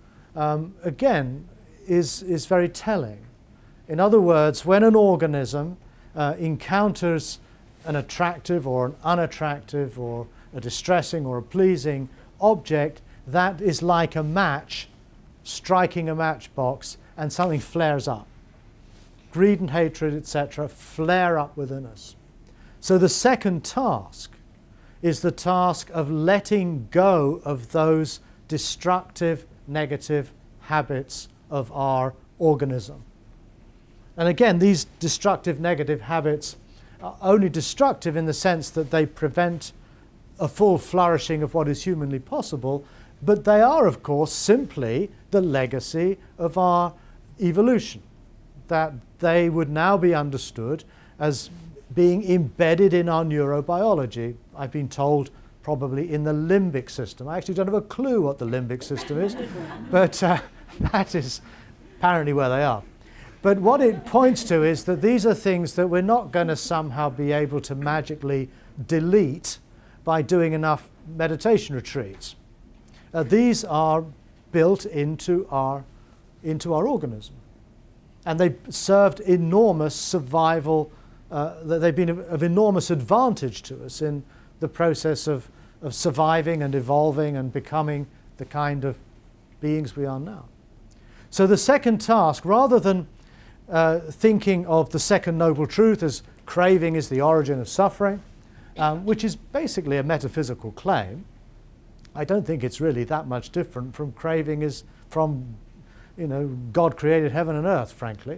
um, again, is, is very telling. In other words, when an organism uh, encounters an attractive or an unattractive or a distressing or a pleasing object, that is like a match striking a matchbox and something flares up. Greed and hatred, et cetera, flare up within us. So the second task is the task of letting go of those destructive, negative habits of our organism. And again, these destructive, negative habits are only destructive in the sense that they prevent a full flourishing of what is humanly possible, but they are, of course, simply the legacy of our evolution, that they would now be understood as being embedded in our neurobiology. I've been told probably in the limbic system. I actually don't have a clue what the limbic system is, but uh, that is apparently where they are. But what it points to is that these are things that we're not going to somehow be able to magically delete by doing enough meditation retreats. Uh, these are built into our, into our organism. And they've served enormous survival, uh, they've been of, of enormous advantage to us in the process of, of surviving and evolving and becoming the kind of beings we are now. So the second task, rather than uh, thinking of the second noble truth as craving is the origin of suffering, um, which is basically a metaphysical claim, I don't think it's really that much different from craving is from, you know, God created heaven and earth, frankly.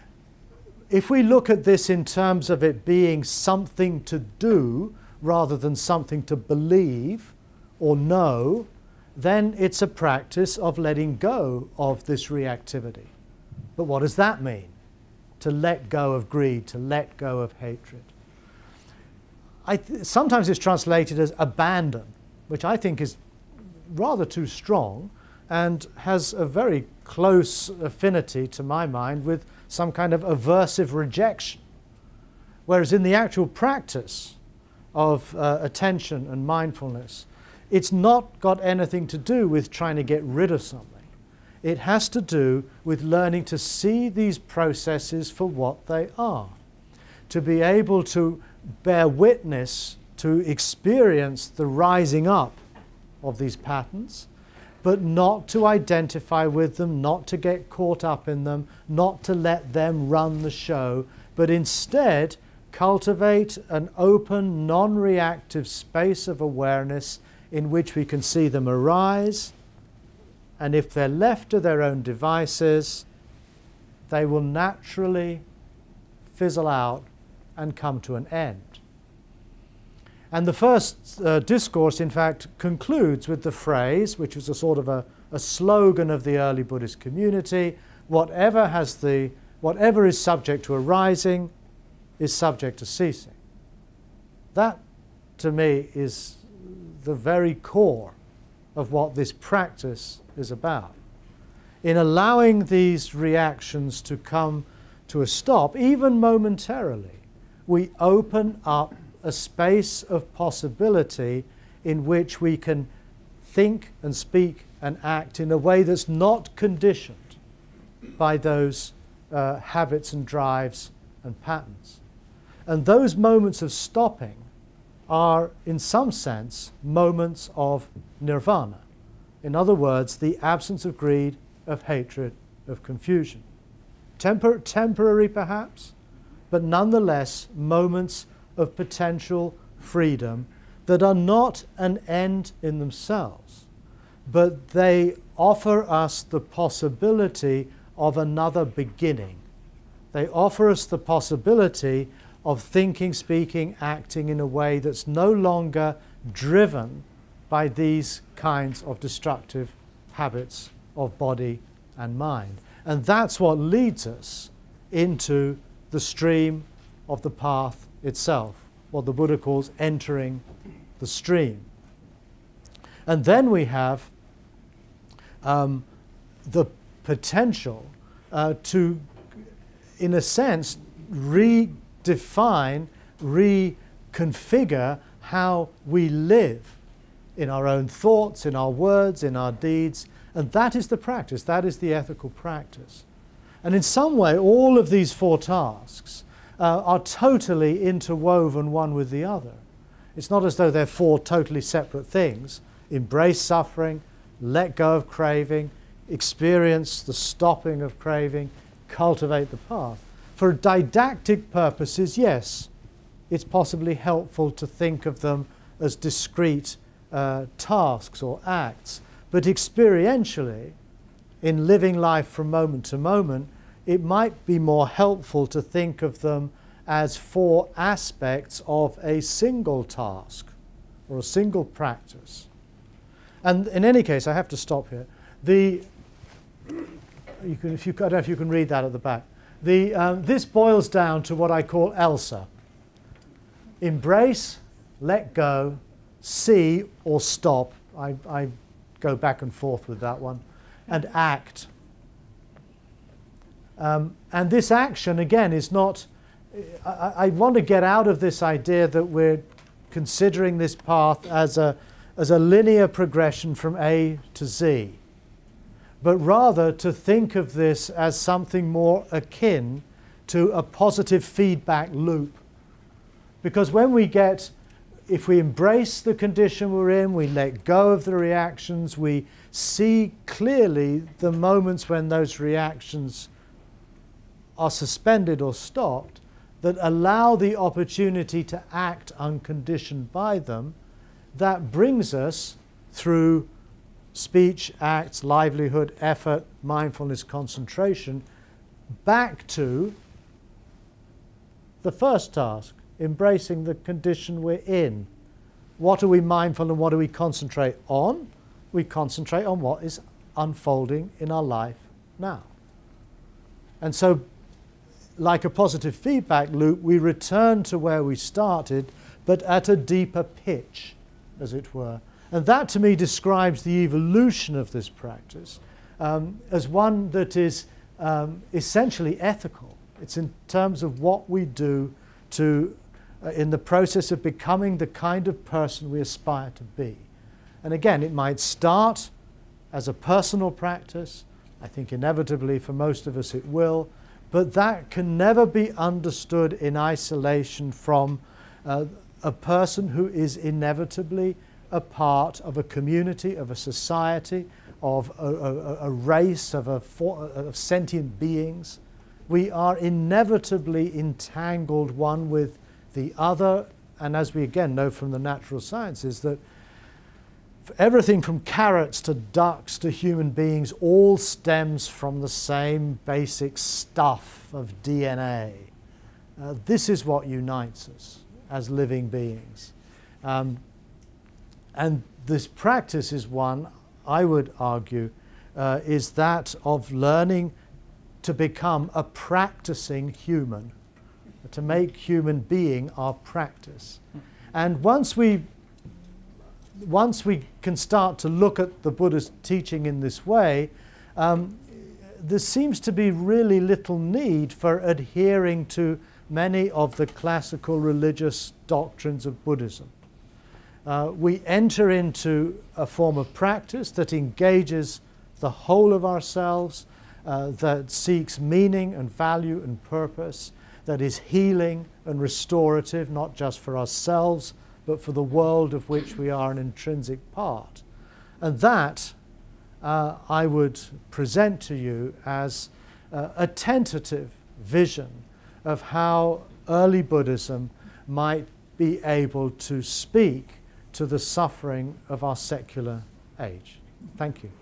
If we look at this in terms of it being something to do rather than something to believe or know, then it's a practice of letting go of this reactivity. But what does that mean? To let go of greed, to let go of hatred. I th- sometimes it's translated as abandon, which I think is rather too strong and has a very close affinity, to my mind, with some kind of aversive rejection. Whereas in the actual practice of uh, attention and mindfulness, it's not got anything to do with trying to get rid of something. It has to do with learning to see these processes for what they are, to be able to bear witness, to experience the rising up of these patterns, but not to identify with them, not to get caught up in them, not to let them run the show, but instead cultivate an open, non-reactive space of awareness in which we can see them arise, and if they're left to their own devices, they will naturally fizzle out and come to an end. And the first uh, discourse, in fact, concludes with the phrase, which was a sort of a, a slogan of the early Buddhist community: whatever has the, whatever is subject to arising is subject to ceasing. That, to me, is the very core of what this practice is about. In allowing these reactions to come to a stop, even momentarily, we open up a space of possibility in which we can think and speak and act in a way that's not conditioned by those uh, habits and drives and patterns. And those moments of stopping are, in some sense, moments of nirvana. In other words, the absence of greed, of hatred, of confusion. Tempor- temporary, perhaps, but nonetheless moments of potential freedom that are not an end in themselves, but they offer us the possibility of another beginning. They offer us the possibility of thinking, speaking, acting in a way that's no longer driven by these kinds of destructive habits of body and mind. And that's what leads us into the stream of the path itself, what the Buddha calls entering the stream. And then we have um, the potential uh, to, in a sense, redefine, reconfigure how we live in our own thoughts, in our words, in our deeds. And that is the practice, that is the ethical practice. And in some way, all of these four tasks uh, are totally interwoven one with the other. It's not as though they're four totally separate things. Embrace suffering, let go of craving, experience the stopping of craving, cultivate the path. For didactic purposes, yes, it's possibly helpful to think of them as discrete uh, tasks or acts. But experientially, in living life from moment to moment, it might be more helpful to think of them as four aspects of a single task or a single practice. And in any case, I have to stop here. The, you can, if you, I don't know if you can read that at the back. The, um, this boils down to what I call ELSA. Embrace, let go, see or stop. I, I go back and forth with that one. And act. Um, and this action, again, is not... I, I want to get out of this idea that we're considering this path as a, as a linear progression from A to Z, but rather to think of this as something more akin to a positive feedback loop. Because when we get, if we embrace the condition we're in, we let go of the reactions, we see clearly the moments when those reactions are suspended or stopped, that allow the opportunity to act unconditioned by them, that brings us through speech, acts, livelihood, effort, mindfulness, concentration, back to the first task, embracing the condition we're in. What are we mindful and what do we concentrate on? We concentrate on what is unfolding in our life now. And so, like a positive feedback loop, we return to where we started, but at a deeper pitch, as it were. And that, to me, describes the evolution of this practice um, as one that is um, essentially ethical. It's in terms of what we do to, uh, in the process of becoming the kind of person we aspire to be. And again, it might start as a personal practice. I think inevitably for most of us it will. But that can never be understood in isolation from uh, a person who is inevitably a part of a community, of a society, of a, a, a race, of, a for, of sentient beings. We are inevitably entangled one with the other. And as we again know from the natural sciences, that everything from carrots to ducks to human beings all stems from the same basic stuff of D N A. Uh, this is what unites us as living beings. Um, and this practice is one, I would argue, uh, is that of learning to become a practicing human, to make human being our practice. And once we Once we can start to look at the Buddha's teaching in this way, um, there seems to be really little need for adhering to many of the classical religious doctrines of Buddhism. Uh, we enter into a form of practice that engages the whole of ourselves, uh, that seeks meaning and value and purpose, that is healing and restorative, not just for ourselves, but for the world of which we are an intrinsic part. And that uh, I would present to you as uh, a tentative vision of how early Buddhism might be able to speak to the suffering of our secular age. Thank you.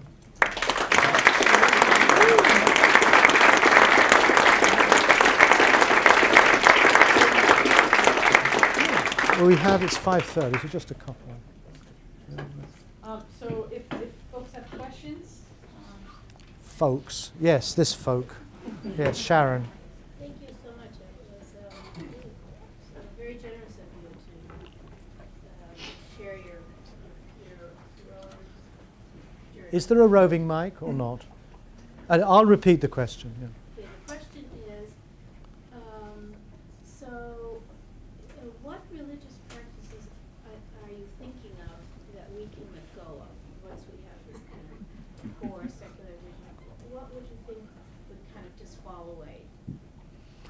Well, we have, it's five thirty, so just a couple. Um, so if, if folks have questions. Um. Folks, yes, this folk. Yes, Sharon. Thank you so much. It was um, so very generous of you to uh, share your, your, your own journey. Is there a roving mic or not? And I'll repeat the question. Yeah. Okay, the question is, um, so uh, what religious practices are, are you thinking of that we can let go of once we have this kind of core secular vision? What would you think would kind of just fall away?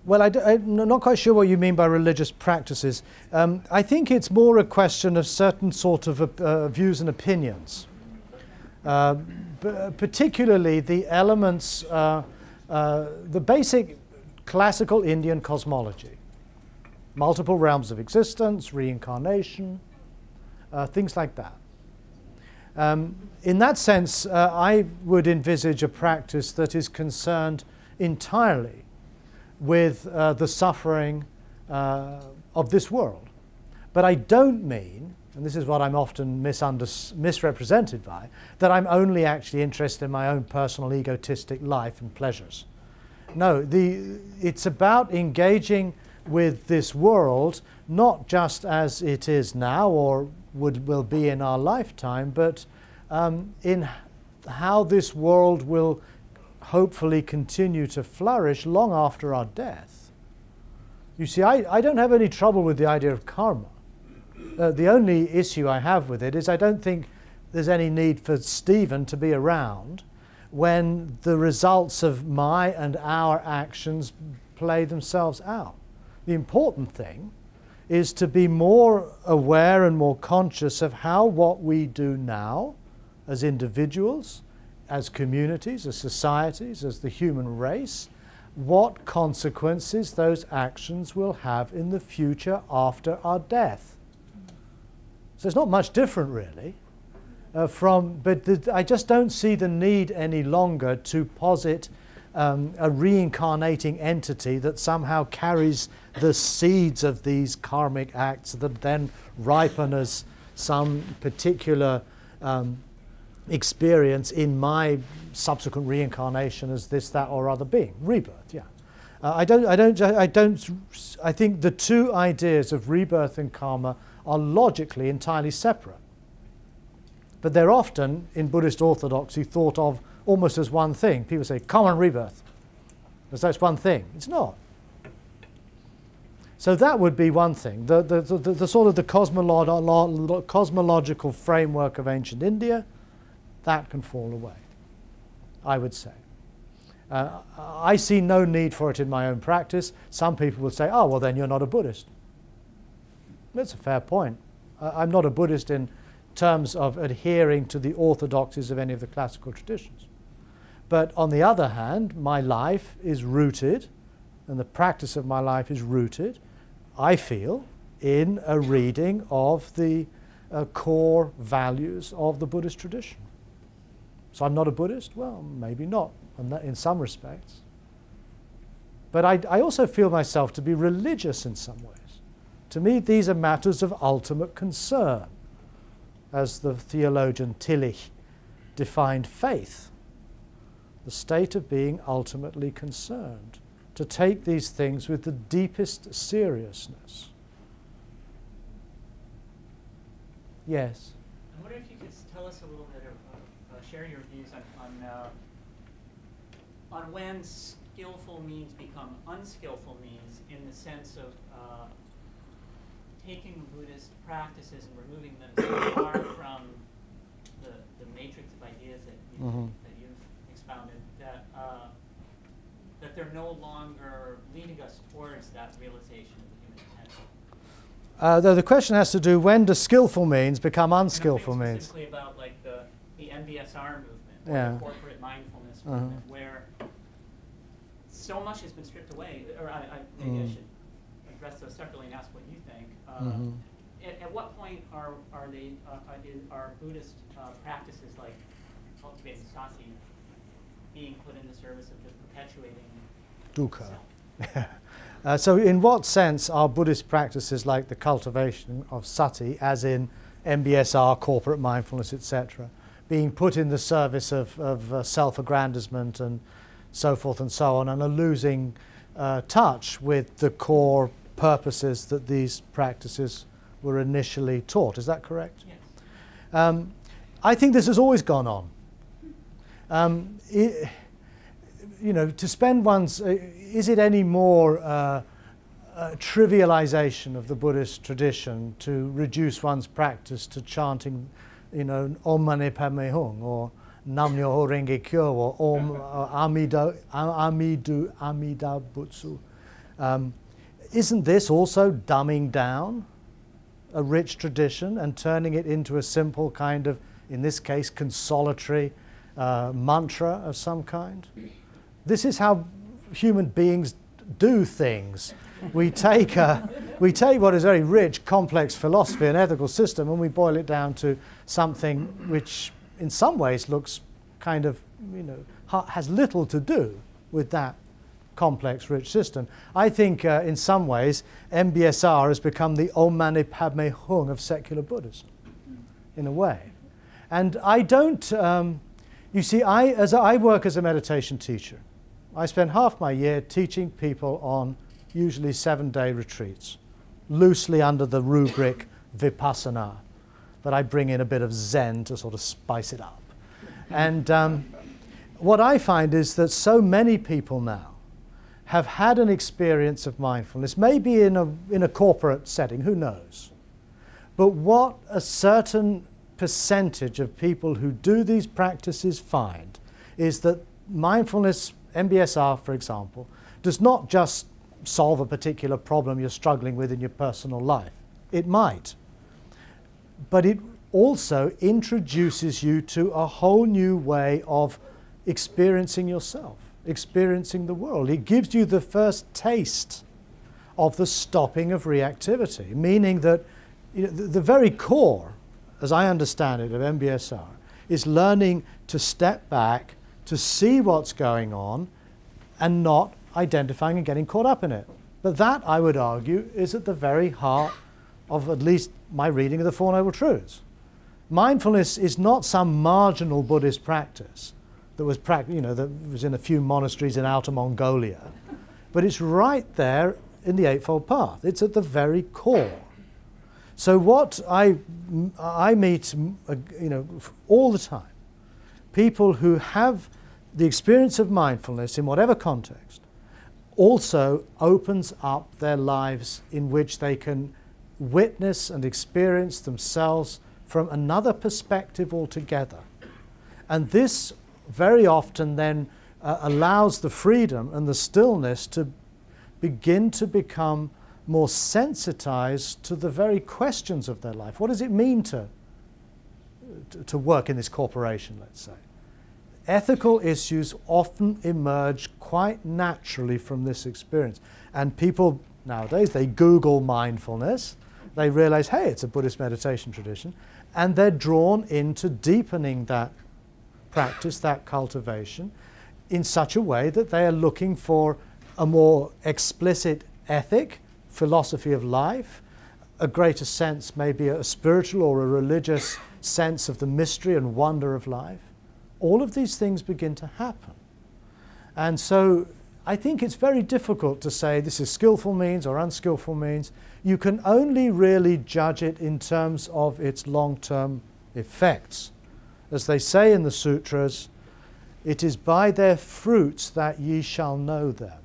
Well, I d I'm not quite sure what you mean by religious practices. Um, I think it's more a question of certain sort of uh, views and opinions, uh, b particularly the elements, uh, uh, the basic classical Indian cosmology, multiple realms of existence, reincarnation, uh, things like that. Um, in that sense, uh, I would envisage a practice that is concerned entirely with uh, the suffering uh, of this world. But I don't mean, and this is what I'm often misrepresented by, that I'm only actually interested in my own personal egotistic life and pleasures. No, the, it's about engaging with this world, not just as it is now or would, will be in our lifetime, but um, in how this world will hopefully continue to flourish long after our death. You see, I, I don't have any trouble with the idea of karma. Uh, the only issue I have with it is I don't think there's any need for Stephen to be around when the results of my and our actions play themselves out. The important thing is to be more aware and more conscious of how what we do now as individuals, as communities, as societies, as the human race, what consequences those actions will have in the future after our death. So it's not much different, really, uh, from, but the, I just don't see the need any longer to posit um, a reincarnating entity that somehow carries the seeds of these karmic acts that then ripen as some particular um, experience in my subsequent reincarnation as this, that, or other being. Rebirth, yeah. Uh, I don't, I don't, I don't, I think the two ideas of rebirth and karma are logically entirely separate. But they're often, in Buddhist orthodoxy, thought of almost as one thing. People say, karma and rebirth, as though it's one thing. It's not. So that would be one thing. The, the, the, the, the sort of the cosmolo cosmological framework of ancient India, that can fall away, I would say. Uh, I see no need for it in my own practice. Some people will say, oh, well, then you're not a Buddhist. That's a fair point. Uh, I'm not a Buddhist in terms of adhering to the orthodoxies of any of the classical traditions. But on the other hand, my life is rooted, and the practice of my life is rooted, I feel, in a reading of the uh, core values of the Buddhist tradition. So I'm not a Buddhist? Well, maybe not, in some respects. But I, I also feel myself to be religious in some ways. To me, these are matters of ultimate concern, as the theologian Tillich defined faith, the state of being ultimately concerned, to take these things with the deepest seriousness. Yes? I wonder if you could tell us a little bit of share your views on on, uh, on when skillful means become unskillful means, in the sense of uh, taking Buddhist practices and removing them so far from the, the matrix of ideas that, you, mm-hmm. that you've expounded, that, uh, that they're no longer leading us towards that realization of the human potential. Uh, though the question has to do, when do skillful means become unskillful and I'm means? specifically about like the the M B S R movement, or yeah. the corporate mindfulness uh-huh. movement, where so much has been stripped away. Or I, I, maybe mm. I should address those separately and ask what you think. Uh, mm-hmm. at, at what point are are they uh, are Buddhist uh, practices like cultivating sati being put in the service of just perpetuating dukkha? uh, so, in what sense are Buddhist practices like the cultivation of sati, as in M B S R, corporate mindfulness, et cetera, being put in the service of, of uh, self-aggrandizement and so forth and so on, and are losing uh, touch with the core purposes that these practices were initially taught? Is that correct? Yes. Um, I think this has always gone on. Um, it, you know, to spend one's, uh, is it any more uh, uh, trivialization of the Buddhist tradition to reduce one's practice to chanting, you know, Om Mani Padme Hum, or Nam Myoho Renge Kyo, or Om uh, Amida, Amidu Amida Butsu? Um, isn't this also dumbing down a rich tradition and turning it into a simple kind of, in this case, consolatory uh, mantra of some kind? This is how human beings do things. We take, a, we take what is very rich, complex philosophy and ethical system, and we boil it down to something which in some ways looks kind of, you know, ha has little to do with that complex, rich system. I think uh, in some ways M B S R has become the Om Mani Padme Hung of secular Buddhism, in a way. And I don't, um, you see, I, as I work as a meditation teacher. I spend half my year teaching people on usually seven-day retreats, loosely under the rubric Vipassana, but I bring in a bit of Zen to sort of spice it up. And um, what I find is that so many people now have had an experience of mindfulness, maybe in a, in a corporate setting, who knows. But what a certain percentage of people who do these practices find is that mindfulness, M B S R for example, does not just solve a particular problem you're struggling with in your personal life. It might. But it also introduces you to a whole new way of experiencing yourself, experiencing the world. It gives you the first taste of the stopping of reactivity, meaning that, you know, the, the very core, as I understand it, of M B S R is learning to step back, to see what's going on, and not identifying and getting caught up in it. But that, I would argue, is at the very heart of at least my reading of the Four Noble Truths. Mindfulness is not some marginal Buddhist practice that was, prac you know, that was in a few monasteries in Outer Mongolia, but it's right there in the Eightfold Path. It's at the very core. So what I, I meet, uh, you know, all the time, people who have the experience of mindfulness in whatever context also opens up their lives in which they can witness and experience themselves from another perspective altogether. And this very often then uh, allows the freedom and the stillness to begin to become more sensitized to the very questions of their life. What does it mean to, to, to work in this corporation, let's say? Ethical issues often emerge quite naturally from this experience. And people nowadays, they Google mindfulness, they realize, hey, it's a Buddhist meditation tradition, and they're drawn into deepening that practice, that cultivation, in such a way that they are looking for a more explicit ethic, philosophy of life, a greater sense, maybe a spiritual or a religious sense of the mystery and wonder of life. All of these things begin to happen. And so I think it's very difficult to say this is skillful means or unskillful means. You can only really judge it in terms of its long-term effects. As they say in the sutras, it is by their fruits that ye shall know them.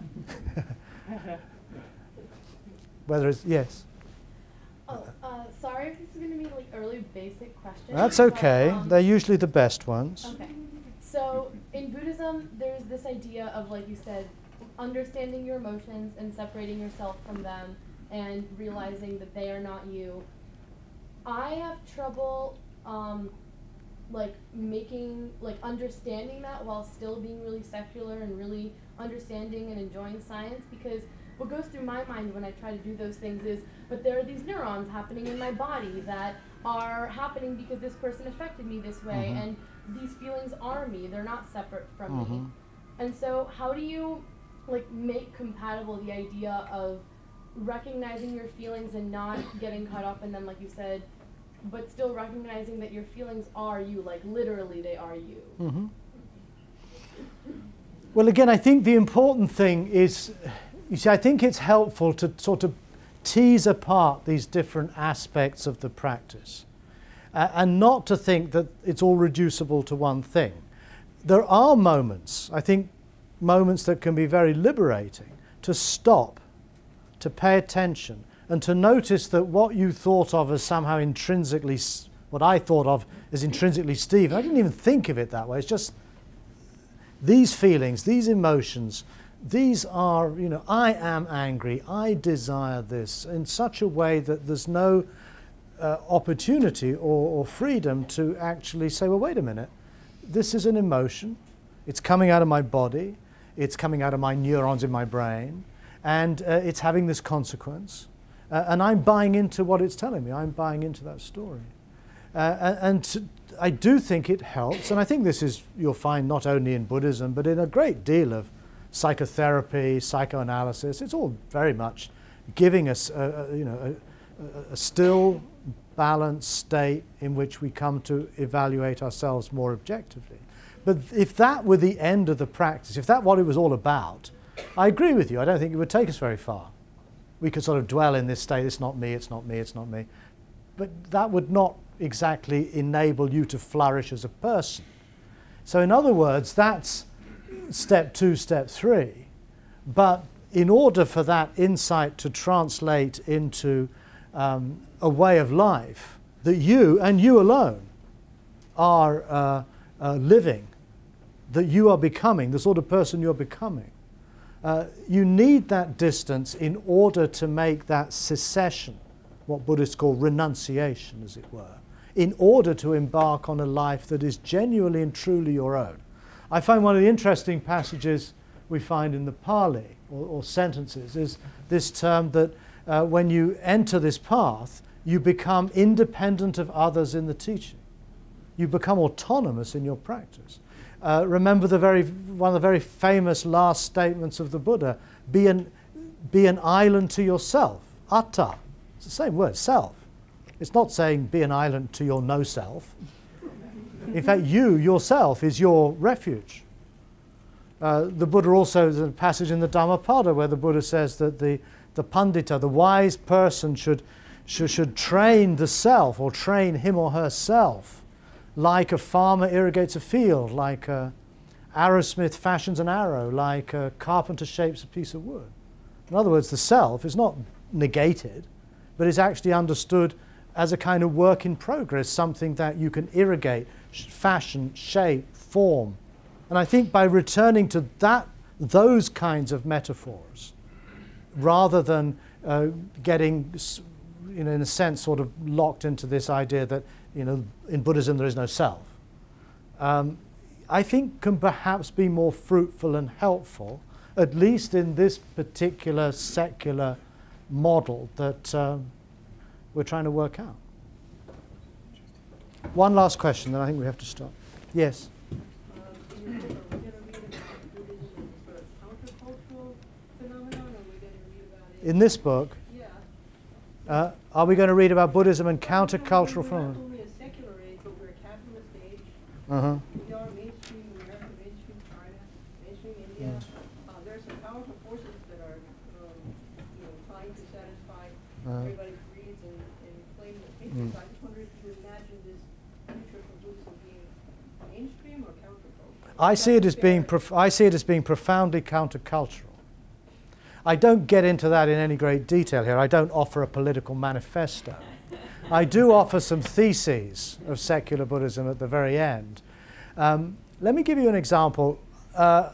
Whether it's, yes? Oh, uh, sorry if this is going to be like early basic questions. That's okay. But, um, They're usually the best ones. Okay. So in Buddhism, there's this idea of, like you said, understanding your emotions and separating yourself from them and realizing that they are not you. I have trouble um, like making, like understanding that while still being really secular and really understanding and enjoying science, because what goes through my mind when I try to do those things is, but there are these neurons happening in my body that are happening because this person affected me this way, Mm-hmm. and these feelings are me, they're not separate from Mm-hmm. me. And so how do you like make compatible the idea of recognizing your feelings and not getting caught up in them, like you said, but still recognizing that your feelings are you, like literally they are you? Mm-hmm. Well, again, I think the important thing is, you see, I think it's helpful to sort of tease apart these different aspects of the practice uh, and not to think that it's all reducible to one thing. There are moments, I think, moments that can be very liberating to stop, to pay attention, and to notice that what you thought of as somehow intrinsically, what I thought of as intrinsically Steve, I didn't even think of it that way. It's just these feelings, these emotions, these are, you know, I am angry, I desire this, in such a way that there's no uh, opportunity or, or freedom to actually say, well, wait a minute, this is an emotion, it's coming out of my body, it's coming out of my neurons in my brain, and uh, it's having this consequence. Uh, and I'm buying into what it's telling me. I'm buying into that story. Uh, and and to, I do think it helps, and I think this is, you'll find not only in Buddhism, but in a great deal of psychotherapy, psychoanalysis. It's all very much giving us a, a, you know, a, a still, balanced state in which we come to evaluate ourselves more objectively. But if that were the end of the practice, if that what it was all about, I agree with you. I don't think it would take us very far. We could sort of dwell in this state, it's not me, it's not me, it's not me. But that would not exactly enable you to flourish as a person. So in other words, that's step two, step three. But in order for that insight to translate into um, a way of life that you, and you alone, are uh, uh, living, that you are becoming, the sort of person you're becoming, uh, you need that distance in order to make that cessation, what Buddhists call renunciation, as it were, in order to embark on a life that is genuinely and truly your own. I find one of the interesting passages we find in the Pali, or, or sentences, is this term that uh, when you enter this path, you become independent of others in the teaching. You become autonomous in your practice. Uh, remember the very, one of the very famous last statements of the Buddha, be an, be an island to yourself, atta. It's the same word, self. It's not saying be an island to your no self. In fact, you, yourself, is your refuge. Uh, the Buddha also, there's a passage in the Dhammapada where the Buddha says that the, the pandita, the wise person, should, should, should train the self, or train him or herself, like a farmer irrigates a field, like a arrowsmith fashions an arrow, like a carpenter shapes a piece of wood. In other words, the self is not negated, but is actually understood as a kind of work in progress, something that you can irrigate, fashion, shape, form. And I think by returning to that, those kinds of metaphors, rather than uh, getting, you know, in a sense, sort of locked into this idea that, you know, in Buddhism there is no self, um, I think can perhaps be more fruitful and helpful, at least in this particular secular model that um, we're trying to work out. One last question, then I think we have to stop. Yes? In this book, yeah. uh, are we going to read about Buddhism and countercultural phenomena? We're not only a secular age, but we're a capitalist age. Uh-huh. We are mainstream America, mainstream China, mainstream India. Yeah. Uh, there are some powerful forces that are, um, you know, trying to satisfy Uh, everybody's greeds and, and claim the Mm. papers. I just wonder if you imagine this future for Buddhism being mainstream or countercultural. I see it as being prof I see it as being profoundly countercultural. I don't get into that in any great detail here. I don't offer a political manifesto. I do offer some theses of secular Buddhism at the very end. Um, let me give you an example. Uh,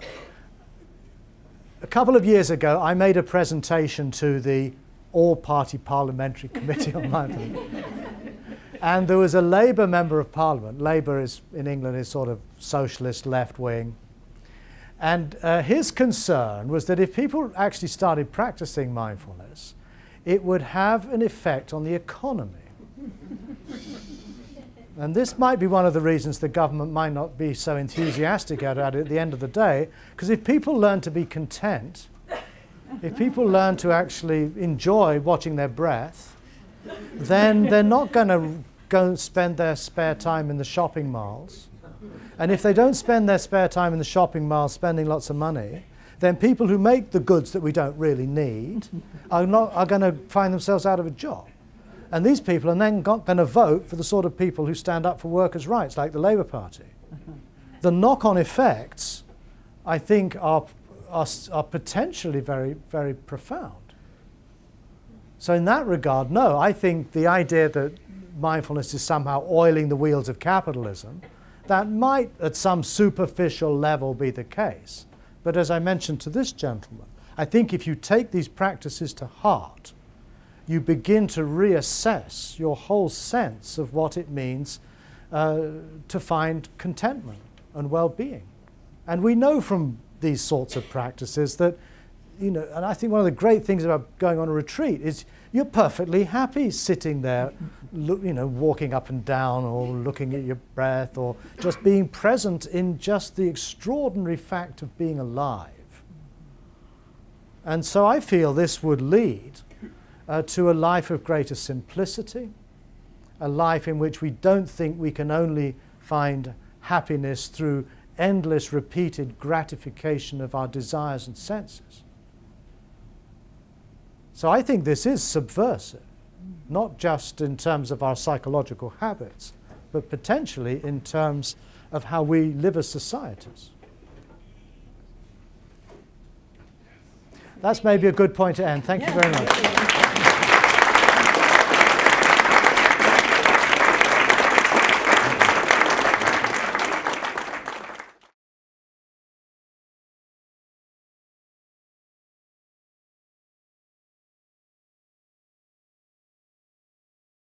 a couple of years ago, I made a presentation to the All-Party Parliamentary Committee on Mindfulness. And there was a Labour member of Parliament. Labour is, in England, is sort of socialist, left-wing. And uh, his concern was that if people actually started practicing mindfulness, it would have an effect on the economy. And this might be one of the reasons the government might not be so enthusiastic about it at the end of the day, because if people learn to be content, if people learn to actually enjoy watching their breath, then they're not going to go and spend their spare time in the shopping malls. And if they don't spend their spare time in the shopping mall spending lots of money, then people who make the goods that we don't really need are, not, are going to find themselves out of a job. And these people are then going to vote for the sort of people who stand up for workers' rights, like the Labour Party. The knock-on effects, I think, are, are, are potentially very, very profound. So in that regard, no, I think the idea that mindfulness is somehow oiling the wheels of capitalism, that might at some superficial level be the case. But as I mentioned to this gentleman, I think if you take these practices to heart, you begin to reassess your whole sense of what it means uh, to find contentment and well-being. And we know from these sorts of practices that, you know, and I think one of the great things about going on a retreat is you're perfectly happy sitting there, look, you know, walking up and down or looking at your breath or just being present in just the extraordinary fact of being alive. And so I feel this would lead uh, to a life of greater simplicity, a life in which we don't think we can only find happiness through endless repeated gratification of our desires and senses. So I think this is subversive, not just in terms of our psychological habits, but potentially in terms of how we live as societies. That's maybe a good point to end. Thank you very much.